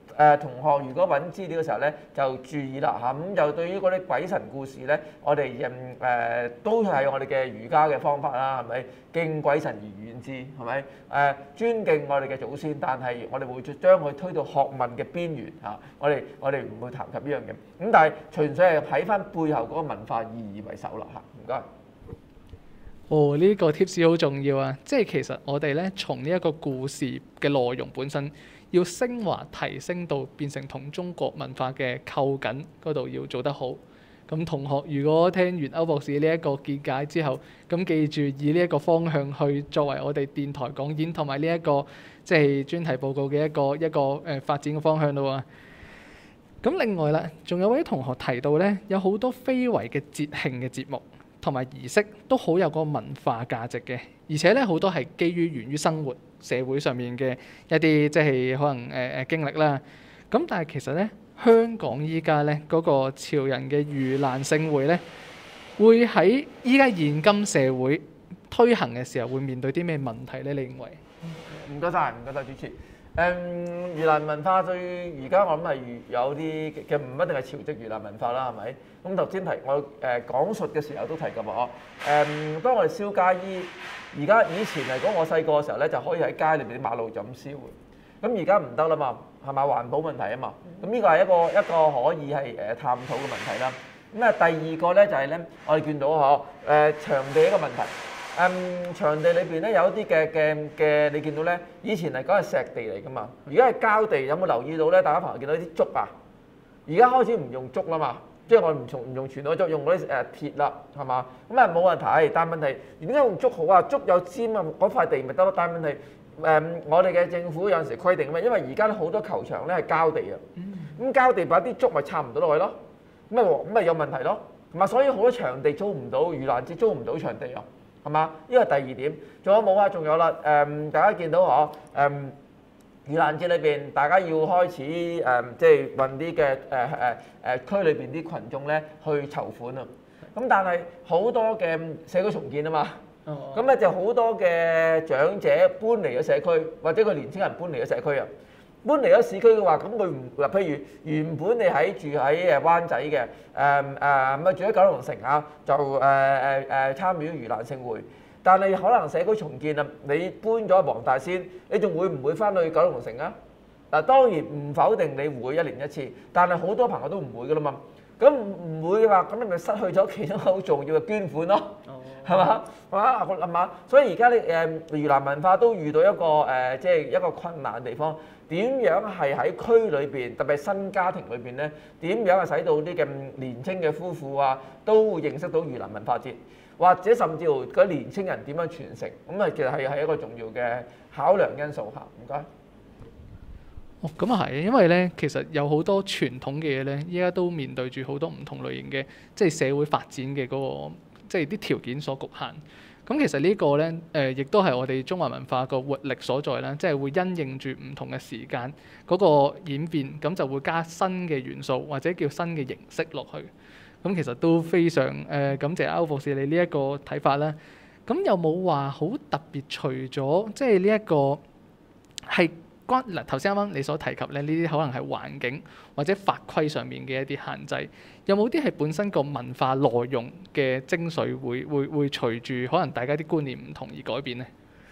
同學如果揾資料嘅時候咧，就注意啦嚇。咁就對於嗰啲鬼神故事咧，我哋都係我哋嘅儒家嘅方法啦，係咪？敬鬼神而遠之，係咪？尊敬我哋嘅祖先，但係我哋會將佢推到學問嘅邊緣嚇。我哋唔會談及呢樣嘢。咁但係純粹係睇翻背後嗰個文化意義為首啦嚇。唔該。 哦，呢個 tips 好重要啊！即係其實我哋咧從呢一個故事嘅內容本身，要升華提升到變成同中國文化嘅扣緊嗰度要做得好。咁同學如果聽完歐博士呢一個見解之後，咁記住以呢一個方向去作為我哋電台講演同埋呢一個即係專題報告嘅一個發展嘅方向咯喎。咁另外啦，仲有位同學提到咧，有好多非遺嘅節慶嘅節目同埋儀式都好有個文化價值嘅，而且咧好多係基於源於生活社會上面嘅一啲即係可能經歷啦。咁但係其實咧，香港依家咧嗰個潮人嘅盂蘭勝會咧，會喺依家現今社會推行嘅時候會面對啲咩問題咧？你認為？ 唔該晒主持。盂蘭文化對而家我諗係有啲嘅唔一定係潮籍盂蘭文化啦，係咪？咁頭先我講述嘅時候都提及過，當我哋燒街衣，而家以前嚟講，我細個嘅時候咧就可以喺街裏邊啲馬路就咁燒嘅，咁而家唔得啦嘛，係咪環保問題啊嘛？咁呢個係一個可以係探討嘅問題啦。咁啊第二個咧就係咧，我哋見到場地一個問題。場地裏邊咧有一啲嘅，你見到咧，以前嚟講係石地嚟噶嘛，而家係膠地，有冇留意到咧？大家朋友見到啲竹啊，而家開始唔用竹啦嘛，即係我唔用傳統竹，用嗰啲鐵啦，係嘛？咁啊冇問題，但係問題點解用竹好啊？竹有尖啊，嗰塊地咪得咯。但係問題我哋嘅政府有陣時規定咩？因為而家好多球場咧係膠地啊，咁膠地把啲竹咪插唔到落去咯，咁咪有問題咯，係嘛？所以好多場地租唔到，盂蘭節租唔到場地啊。係嘛？呢個係第二點。仲有冇啊？仲有啦。大家見到盂蘭節裏邊，大家要開始即係運啲嘅區裏邊啲群眾咧去籌款啊。咁但係好多嘅社區重建啊嘛。咁咧就好多嘅長者搬離咗社區，或者個年輕人搬離咗社區啊。搬離咗市區嘅話，咁佢唔嗱，譬如原本你住喺灣仔嘅，咁住喺九龍城啊，就參與盂蘭勝會，但係可能社區重建啊，你搬咗黃大仙，你仲會唔會翻去九龍城啊？嗱，當然唔否定你會一年一次，但係好多朋友都唔會噶啦嘛。咁唔會嘅話，咁你咪失去咗其中好重要嘅捐款咯，係嘛？係嘛？所以而家盂蘭文化都遇到一個即係一個困難嘅地方。點樣係喺區裏邊，特別係新家庭裏邊咧？點樣係使到啲咁年青嘅夫婦啊，都會認識到盂蘭文化節，或者甚至乎嗰啲年青人點樣傳承？咁啊，其實係一個重要嘅考量因素嚇。唔該。 哦，咁啊係，因為咧，其實有好多傳統嘅嘢咧，依家都面對住好多唔同類型嘅，即係社會發展嘅嗰個，即係啲條件所局限。咁其實呢個咧，亦都係我哋中華文化個活力所在啦，即係會因應住唔同嘅時間嗰個演變，咁就會加新嘅元素或者叫新嘅形式落去。咁其實都非常感謝歐博士你呢一個睇法啦。咁有冇話好特別？除咗即係呢一個係嗱頭先啱啱你所提及咧，呢啲可能係環境或者法規上面嘅一啲限制，有冇啲係本身個文化內容嘅精髓會隨住可能大家啲觀念唔同而改變咧？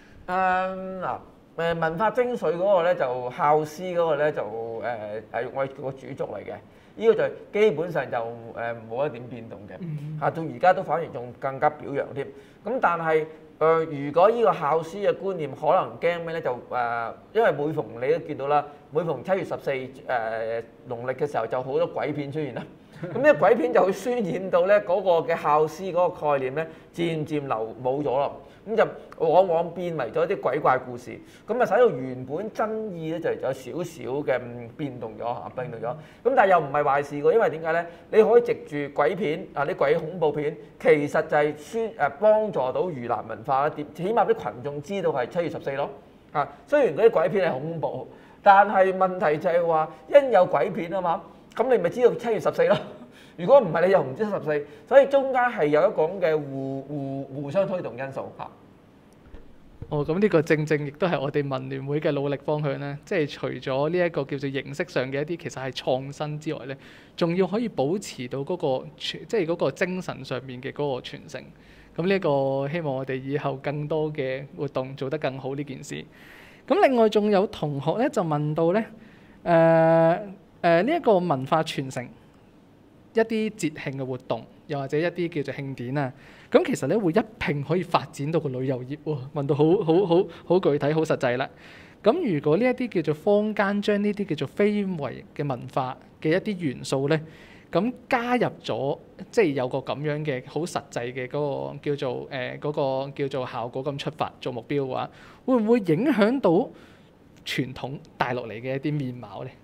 文化精髓嗰個咧就孝師嗰個咧就係我個主軸嚟嘅，呢個就基本上就冇一點變動嘅，到而家都反而仲更加表揚添。咁但係如果呢個孝師嘅觀念可能驚咩咧？就因為每逢你都見到啦，每逢7月14農曆嘅時候就好多鬼片出現啦。咁呢個鬼片就會渲染到咧嗰個嘅孝師嗰個概念咧，漸漸冇咗咯。咁就往往變為咗啲鬼怪故事，咁啊使到原本真意咧就有少少嘅變動咗嚇，變動咗。咁但係又唔係壞事喎，因為點解咧？你可以藉住鬼片啊啲鬼恐怖片，其實就係幫助到盂蘭文化啦。起碼啲群眾知道係7月14咯。啊，雖然嗰啲鬼片係恐怖，但係問題就係話因有鬼片啊嘛，咁你咪知道7月14咯。如果唔係，你又唔知14，所以中間係有一個咁嘅互相推動因素嚇。 咁呢個正正亦都係我哋民聯會嘅努力方向啦。即係除咗呢一個叫做形式上嘅一啲其實係創新之外咧，仲要可以保持到嗰個即係嗰個精神上面嘅嗰個傳承。咁呢一個希望我哋以後更多嘅活動做得更好呢件事。咁另外仲有同學咧就問到咧，呢一個文化傳承一啲節慶嘅活動，又或者一啲叫做慶典啊，咁其實咧會一併可以發展到個旅遊業喎。問到好具體、好實際啦。咁如果呢一啲叫做坊間將呢啲叫做非遺嘅文化嘅一啲元素咧，咁加入咗，即係有個咁樣嘅好實際嘅嗰個叫做嗰個叫做效果咁出發做目標嘅話，會唔會影響到傳統帶落嚟嘅一啲面貌咧？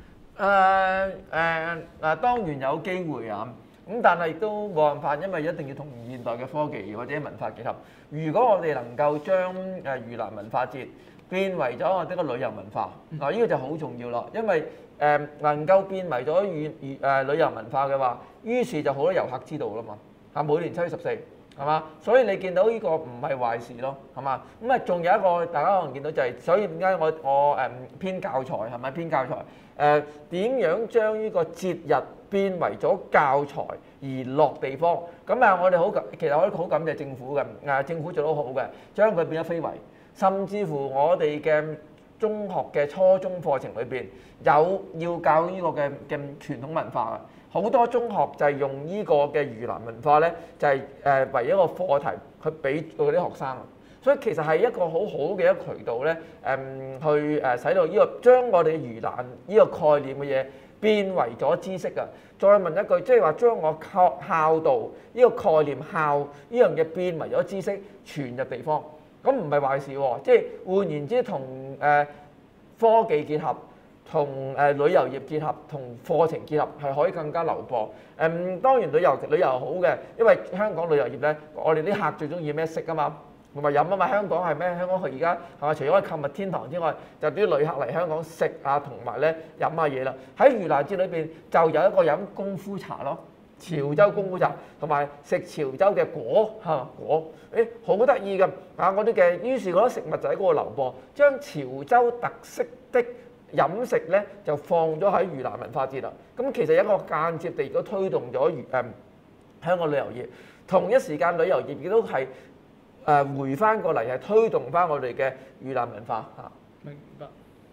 當然有機會啊，咁但係亦都冇辦法，因為一定要同現代嘅科技或者文化結合。如果我哋能夠將盂蘭文化節變為咗我哋個旅遊文化，嗱呢個就好重要咯，因為能夠變為咗旅遊文化嘅話，於是就好多遊客知道啦嘛。每年7月14係嘛，所以你見到呢個唔係壞事咯，係嘛？咁啊，仲有一個大家可能見到就係，所以點解我編教材係咪編教材？點樣將呢個節日變為咗教材而落地方？咁啊，我哋其實我都好感謝政府嘅，政府做得好嘅，將佢變咗非遺，甚至乎我哋嘅中學嘅初中課程裏邊有要教呢個嘅傳統文化嘅。好多中學就係用呢個嘅盂蘭文化咧，就係為一個課題去俾嗰啲學生。所以其實係一個好好嘅一個渠道咧，去使到呢個將我哋盂蘭呢個概念嘅嘢變為咗知識啊！再問一句，即係話將我孝道呢個概念孝呢樣嘢變為咗知識傳入地方，咁唔係壞事喎。即係換言之，同科技結合。同旅遊業結合，同課程結合係可以更加流播。當然旅遊好嘅，因為香港旅遊業咧，我哋啲客最中意咩食啊嘛，同埋飲啊嘛。香港係咩？香港佢而家係嘛？除咗購物天堂之外，就啲旅客嚟香港食啊，同埋咧飲下嘢啦。喺盂蘭節裏邊就有一個飲功夫茶咯，潮州功夫茶，同埋食潮州嘅果，好得意㗎嗰啲嘅。於是嗰啲食物就喺嗰個流播，將潮州特色的飲食咧就放咗喺盂蘭文化節啦，咁其實一個間接地亦都推動咗香港旅遊業，同一時間旅遊業亦都係回翻過嚟係推動翻我哋嘅盂蘭文化嚇。 明白。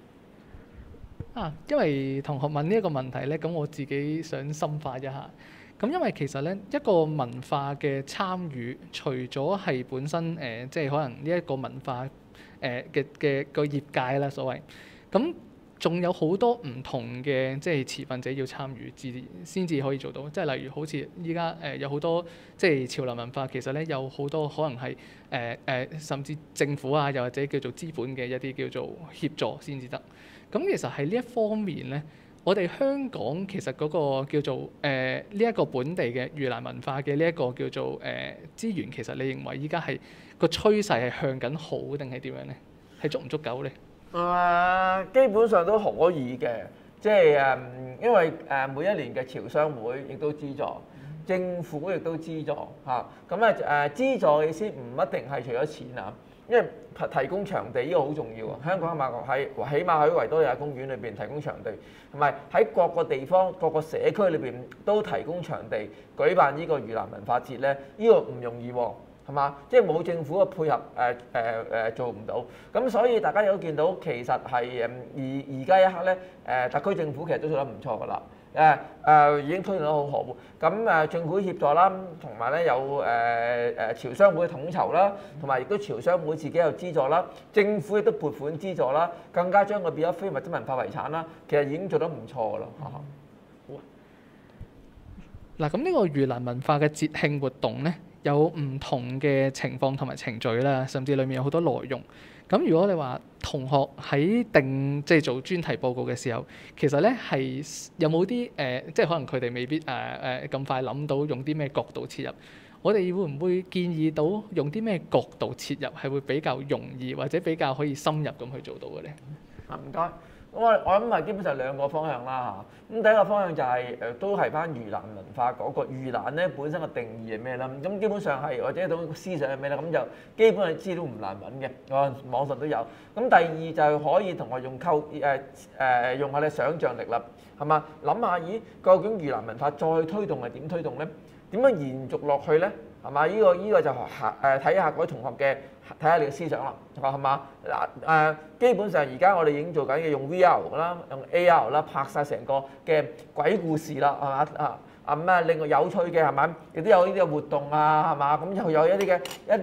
因為同學問呢一個問題咧，咁我自己想深化一下。咁因為其實咧一個文化嘅參與，除咗係本身即係可能呢一個文化嘅個業界啦，所謂咁。仲有好多唔同嘅即係持份者要參與先至可以做到，即係例如好似依家有好多即係潮流文化，其實咧有好多可能係甚至政府啊，又或者叫做資本嘅一啲叫做協助先至得。咁其實喺呢一方面咧，我哋香港其實嗰個叫做呢一個本地嘅盂蘭文化嘅呢一個叫做資源，其實你認為依家係個趨勢係向緊好定係點樣咧？係足唔足夠咧？ 基本上都可以嘅，即係因為每一年嘅潮商會亦都資助，政府亦都資助嚇。咁資助嘅意思唔一定係除咗錢啊，因為提供場地呢個好重要啊。香港起碼喺維多利亞公園裏邊提供場地，同埋喺各個地方、各個社區裏邊都提供場地舉辦呢個盂蘭文化節咧，呢個唔容易喎。係嘛？即係冇政府嘅配合，做唔到。咁所以大家都見到，其實係而家一刻咧，特區政府其實都做得唔錯㗎啦。已經推動得好好。咁政府協助啦，同埋咧有潮商會嘅統籌啦，同埋亦都潮商會自己有資助啦，政府亦都撥款資助啦，更加將佢變咗非物質文化遺產啦。其實已經做得唔錯㗎啦。 嗱，咁呢個盂蘭文化嘅節慶活動咧，有唔同嘅情況同埋程序啦，甚至裡面有好多內容。咁如果你話同學喺即係做專題報告嘅時候，其實咧係有冇啲即係可能佢哋未必咁快諗到用啲咩角度切入。我哋會唔會建議到用啲咩角度切入係會比較容易，或者比較可以深入咁去做到嘅咧？ 唔該。 我諗係基本上兩個方向啦嚇。咁第一個方向就係、都係翻盂蘭文化嗰、個盂蘭咧本身嘅定義係咩啦？咁基本上係或者一種思想係咩咧？咁就基本上資料唔難揾嘅，我網上都有。咁第二就係可以同我用用下你想像力啦，係嘛？諗下咦，究竟盂蘭文化再推動係點推動咧？點樣延續落去咧？係嘛？呢個就睇下各位同學嘅睇下你嘅思想啦，係嘛？基本上而家我哋已經做緊嘅用 VR 啦，用 AR 啦，拍晒成個嘅鬼故事啦，係嘛？另外有趣嘅係咪？亦都有呢啲嘅活動啊，係嘛？咁又有一啲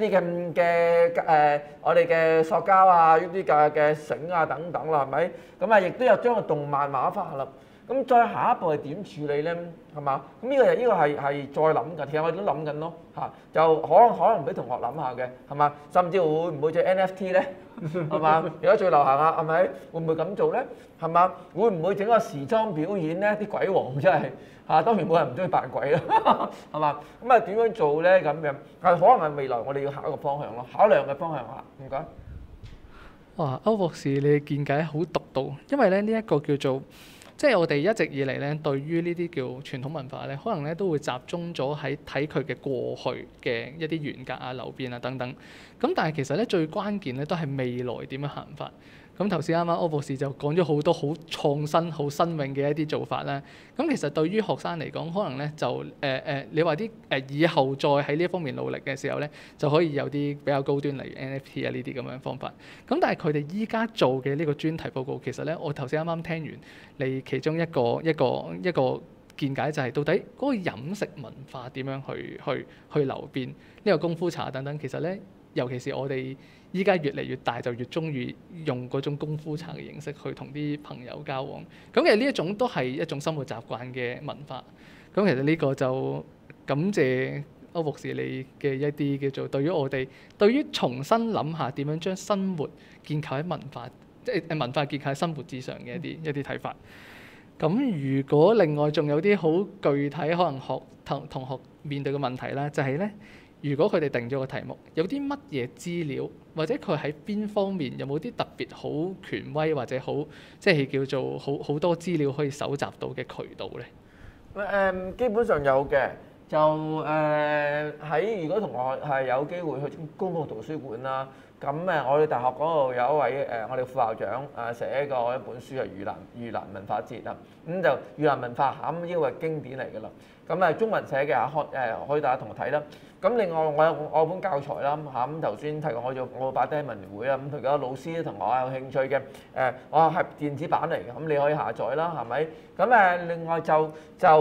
嘅我哋嘅塑膠啊，呢啲嘅繩啊等等啦，係咪？咁亦都有將個動漫畫化啦。咁再下一步係點處理咧？係嘛？咁呢個係再諗緊，其實我哋都諗緊咯嚇，就可能俾同學諗下嘅，係嘛？甚至會唔會做 NFT 咧？係嘛？而家最流行啊，係咪？會唔會咁做咧？係嘛？會唔會整個時裝表演咧？啲鬼王真係嚇，當然冇人唔中意扮鬼啦，係嘛？咁點樣做咧？咁樣可能係未來我哋要考一個方向咯，考量嘅方向嚇。唔該。 哇，歐博士你嘅見解好獨到，因為咧呢一個叫做即係我哋一直以嚟咧，對於呢啲叫傳統文化咧，可能咧都會集中咗喺睇佢嘅過去嘅一啲沿革啊、流變啊等等。咁但係其實咧最關鍵咧都係未來點樣行法。咁頭先啱啱歐博士就講咗好多好創新、好新穎嘅一啲做法啦。咁其實對於學生嚟講，可能咧就你話啲以後再喺呢一方面努力嘅時候咧，就可以有啲比較高端，例如 NFT 啊呢啲咁樣方法。咁但係佢哋依家做嘅呢個專題報告，其實咧我頭先啱啱聽完你其中一個見解就係到底嗰個飲食文化點樣去流變，呢個功夫茶等等，其實咧尤其是我哋依家越嚟越大，就越中意用嗰種功夫茶嘅形式去同啲朋友交往。咁其實呢一種都係一種生活習慣嘅文化。咁其實呢個就感謝歐博士你嘅一啲叫做對於重新諗下點樣將生活建構喺文化，即係文化建構喺生活之上嘅一啲睇法。咁如果另外仲有啲好具體，可能同學面對嘅問題啦，就係咧。如果佢哋定咗個題目，有啲乜嘢資料，或者佢喺邊方面有冇啲特別好權威或者好即係叫做好多資料可以搜集到嘅渠道咧？ 基本上有嘅，就喺如果同學係有機會去公共圖書館啦，咁我哋大學嗰度有一位我哋副校長寫過一本書係盂蘭文化節啦，咁就盂蘭文化咁呢個係經典嚟㗎啦，咁中文寫嘅可以大家同學睇啦。咁另外我有本教材啦嚇，咁頭先提過我擺低喺文聯會啦，咁佢有老師同我有興趣嘅我係電子版嚟嘅，咁你可以下載啦，係咪？咁另外就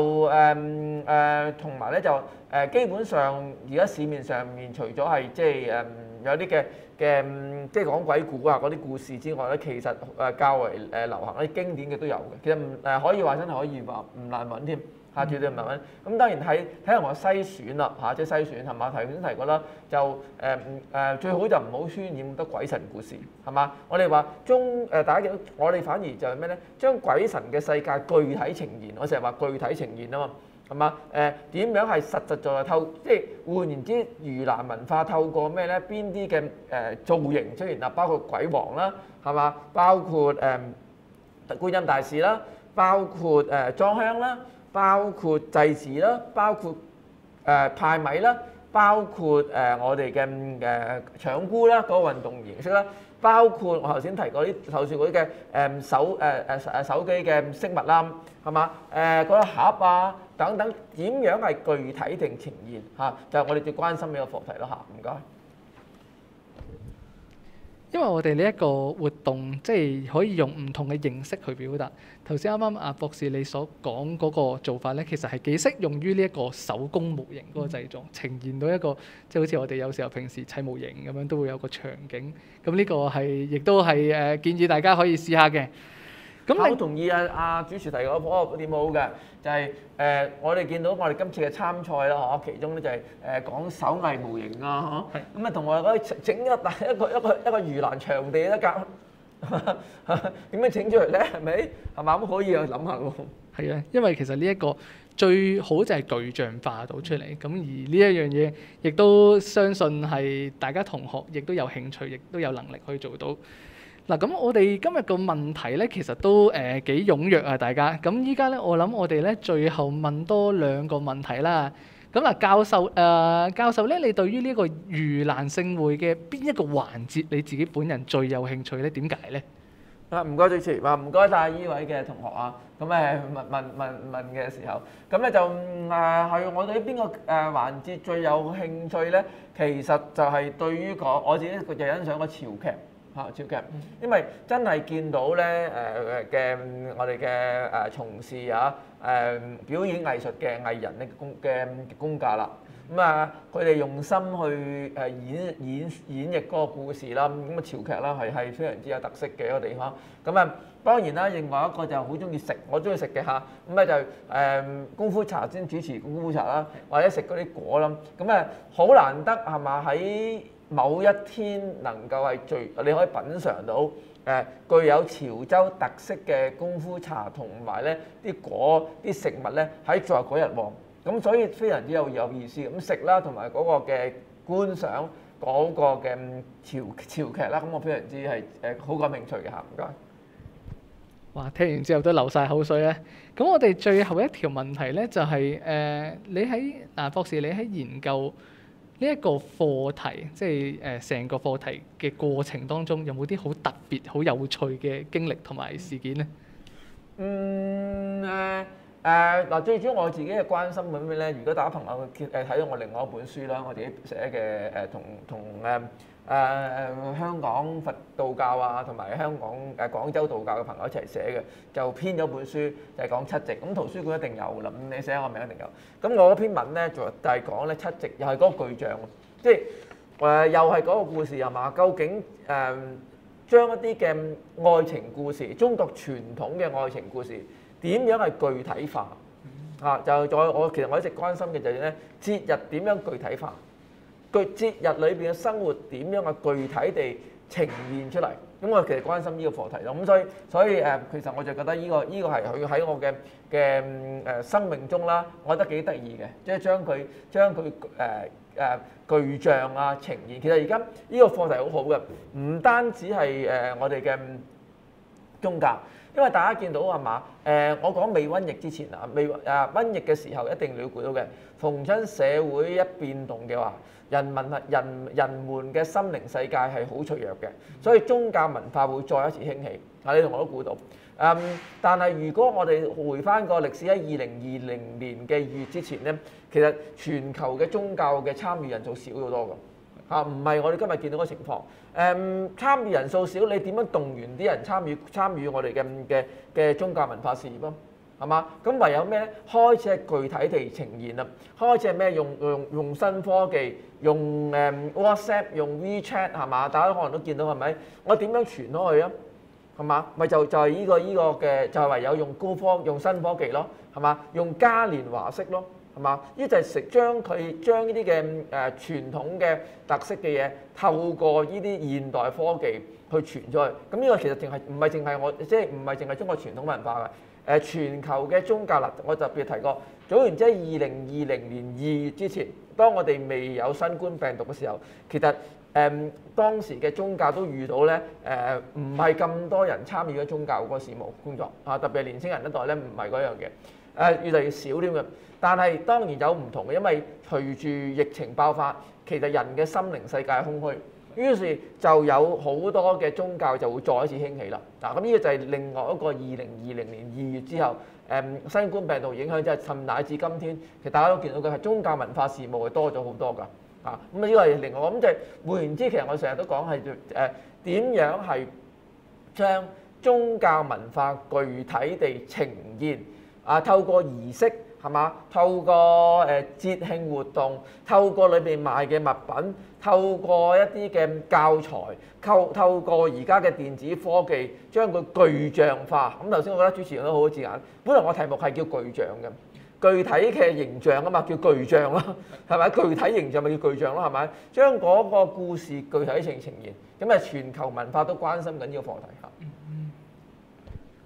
同埋咧就基本上而家市面上面除咗係即係有啲嘅即係講鬼故啊嗰啲故事之外咧，其實較為流行啲經典嘅都有嘅，其實可以話真係可以話唔難揾添。絕對唔難揾，咁當然睇下我篩選啦嚇，即係篩選係嘛？頭先提過啦，就最好就唔好渲染得鬼神故事係嘛？我哋話大家見到我哋反而就係咩咧？將鬼神嘅世界具體呈現，我成日話具體呈現啊嘛，係嘛？點樣係實實在在即係換言之，盂蘭文化透過咩咧？邊啲嘅造型出現啊？包括鬼王啦，係嘛？包括觀音大士啦，包括裝香啦。包括祭祀啦，包括派米啦，包括我哋嘅搶孤啦，嗰個運動形式啦，包括我頭先提過啲頭先嗰啲嘅手機嘅飾物啦，係嘛？嗰個盒啊等等，點樣係具體定呈現嚇？就係我哋最關心嘅一個課題咯嚇，唔該。 因為我哋呢一個活動，即係可以用唔同嘅形式去表達。頭先啱啱博士你所講嗰個做法咧，其實係幾適用於呢一個手工模型嗰個製作，呈現到一個即係好似我哋有時候平時砌模型咁樣，都會有個場景。咁呢個係亦都係建議大家可以試下嘅。咁我好同意主持提嗰個點好嘅，就係我哋見到我哋今次嘅參賽啦，其中咧就係講手藝模型啊，咁同我哋整一個盂蘭場地得㗎，點樣整出嚟咧？係咪？係嘛？咁可以去諗下喎。 係啊，因為其實呢一個最好就係具象化到出嚟，咁而呢一樣嘢亦都相信係大家同學亦都有興趣，亦都有能力去做到。 嗱，咁我哋今日個問題咧，其實都幾踴躍啊，大家。咁依家咧，我諗我哋咧最後問多2個問題啦。咁嗱，教授咧，你對於呢個盂蘭勝會嘅邊一個環節，你自己本人最有興趣咧？點解咧？ 唔該主持，唔該晒呢位嘅同學啊。咁問嘅時候，咁咧就係我對邊個環節最有興趣咧？其實就係對於我自己就欣賞個潮劇。潮劇，因為真係見到咧我哋嘅從事表演藝術嘅藝人嘅功架啦。咁佢哋用心去演繹嗰個故事啦。咁潮劇啦係非常之有特色嘅一個地方。咁當然啦，另外一個就好中意食，我中意食嘅嚇。咁咧就功夫茶先主持功夫茶啦，或者食嗰啲果啦。咁好難得係嘛，喺某一天能夠係你可以品嚐到具有潮州特色嘅功夫茶同埋咧啲果啲食物咧喺在嗰日喎，咁所以非常之有意思。咁食啦同埋嗰個嘅觀賞嗰個嘅潮劇啦，咁我非常之係好感興趣嘅嚇，唔該。 哇！聽完之後都流晒口水咧。咁我哋最後一條問題咧就係你喺博士，你喺研究呢一個課題，即係成個課題嘅過程當中，有冇啲好特別、好有趣嘅經歷同埋事件咧？ 最主要我自己嘅關心係咩咧？如果大家朋友睇到我另外一本書啦，我自己寫嘅同香港佛道教啊，同埋香港廣州道教嘅朋友一齊寫嘅，就編咗本書，就係講七夕。咁圖書館一定有啦，咁你寫我名一定有。咁我嗰篇文咧就係講咧七夕，又係嗰個巨象，即係又係嗰個故事係嘛？究竟將一啲嘅愛情故事，中國傳統嘅愛情故事，點樣係具體化？就再其實我一直關心嘅就係咧節日點樣具體化？節日裏邊嘅生活點樣嘅具體地呈現出嚟？咁我其實關心呢個課題咯。咁所以其實我就覺得呢個係佢喺我嘅生命中啦，我覺得幾得意嘅，即係將佢具象呈現。其實而家呢個課題好好嘅，唔單止係我哋嘅宗教。因為大家見到係嘛？我講未瘟疫之前瘟疫嘅時候一定了解到嘅，逢親社會一變動嘅話，人們嘅心靈世界係好脆弱嘅，所以宗教文化會再一次興起。你同我都估到。但係如果我哋回翻個歷史喺2020年嘅2月之前咧，其實全球嘅宗教嘅參與人數少好多㗎。唔係我哋今日見到嘅情況。參與人數少，你點樣動員啲人參與我哋嘅宗教文化事業咯？係嘛？咁唯有咩咧？開始係具體地呈現啦。開始係咩？用新科技，用WhatsApp，用 WeChat 係嘛？大家可能都見到係咪？我點樣傳開去啊？係嘛？咪就係呢個嘅，就係唯有用新科技咯，係嘛？用嘉年華式咯。係嘛？呢就係將呢啲嘅傳統嘅特色嘅嘢，透過呢啲現代科技去傳出去。咁呢個其實唔係淨係我，即係唔係淨係中國傳統文化嘅。全球嘅宗教啦，我特別提過。總言之喺2020年2月之前，當我哋未有新冠病毒嘅時候，其實當時嘅宗教都遇到咧唔係咁多人參與咗宗教嗰個事務工作啊，特別係年輕人一代咧，唔係嗰樣嘅。越嚟越少添嘅，但係當然有唔同嘅，因為隨住疫情爆發，其實人嘅心靈世界空虛，於是就有好多嘅宗教就會再一次興起啦。咁呢個就係另外一個2020年2月之後，新冠病毒影響，即係甚乃至今天，其實大家都見到嘅係宗教文化事務係多咗好多㗎。咁呢個係另外咁就係換言之，其實我成日都講係點樣係將宗教文化具體地呈現。透過儀式係嘛？透過節慶活動，透過裏邊賣嘅物品，透過一啲嘅教材，透過而家嘅電子科技，將佢具象化。咁頭先我覺得主持人都好好字眼，本來我題目係叫具象嘅，具體嘅形象啊嘛，叫具象咯，係咪？具體形象咪叫具象咯，係咪？將嗰個故事具體呈現，咁全球文化都關心緊呢個課題嚇。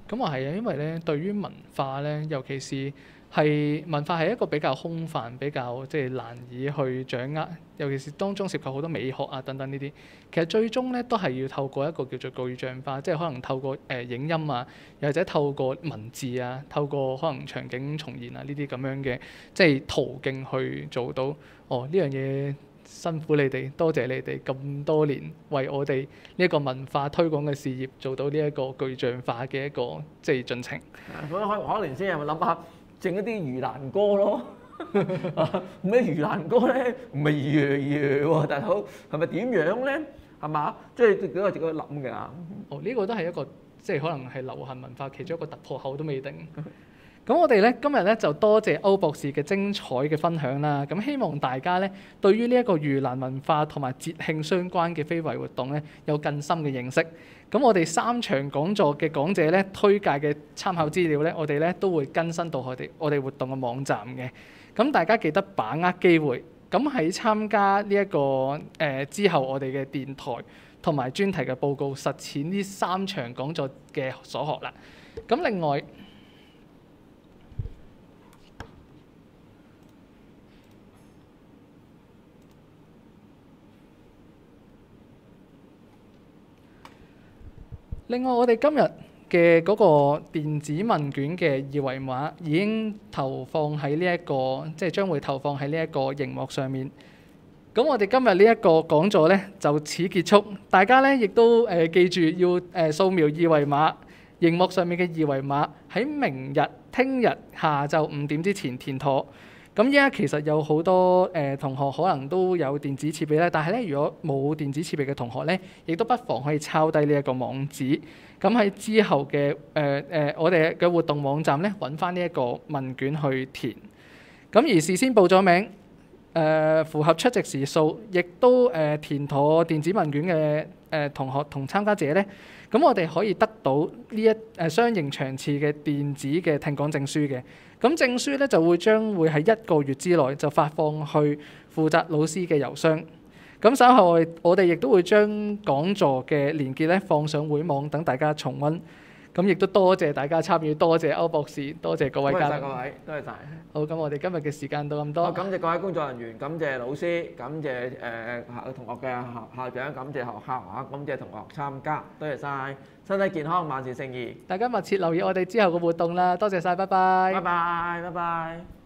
咁啊係啊，因為咧對於文化咧，尤其是係文化係一個比較空泛、比較即係難以去掌握，尤其是當中涉及好多美學啊等等呢啲。其實最終咧都係要透過一個叫做具象化，即係可能透過影音啊，又或者透過文字啊，透過可能場景重現啊呢啲咁樣嘅即係途徑去做到。哦，呢樣嘢辛苦你哋，多謝你哋咁多年為我哋呢一個文化推廣嘅事業做到呢一個具象化嘅一個即係進程。 可能先係咪諗下整一啲盂蘭歌咯？咩盂蘭歌咧？唔係樣喎，大佬係咪點樣咧？係嘛？即係幾個自己諗嘅。 哦，呢個都係一個即係可能係流行文化其中一個突破口都未定。咁我哋咧今日咧就多謝歐博士嘅精彩嘅分享啦。咁希望大家咧對於呢一個盂蘭文化同埋節慶相關嘅非遺活動咧有更深嘅認識。咁我哋3場講座嘅講者咧推介嘅參考資料咧，我哋咧都會更新到我哋活動嘅網站嘅。咁大家記得把握機會。咁喺參加呢一個之後，我哋嘅電台同埋專題嘅報告實踐呢3場講座嘅所學啦。咁另外，我哋今日嘅嗰個電子問卷嘅二維碼已經投放喺呢一個，即係將會投放喺呢一個熒幕上面。咁我哋今日呢一個講座呢就此結束。大家呢亦都記住要掃描二維碼，熒幕上面嘅二維碼喺明日、聽日下晝5點之前填妥。咁依家其實有好多同學可能都有電子設備咧，但係咧如果冇電子設備嘅同學咧，亦都不妨可以抄低呢一個網址。咁喺之後嘅我哋嘅活動網站咧，揾翻呢一個問卷去填。咁而事先報咗名，符合出席時數，亦都填妥電子問卷嘅同學同參加者咧，咁我哋可以得到呢一相應場次嘅電子嘅聽講證書嘅。咁證書咧就將會喺1個月之內就發放去負責老師嘅郵箱。咁稍後我哋亦都會將講座嘅連結咧放上會網，等大家重溫。咁亦都多謝大家參與，多謝歐博士，多謝各位嘉賓。多謝各位，多謝晒。好，咁我哋今日嘅時間到咁多。感謝各位工作人員，感謝老師，感謝同學嘅校長，感謝學校嚇，感謝同學參加，多謝晒。身體健康，萬事勝意。大家密切留意我哋之後嘅活動啦，多謝晒，拜拜。拜拜，拜拜。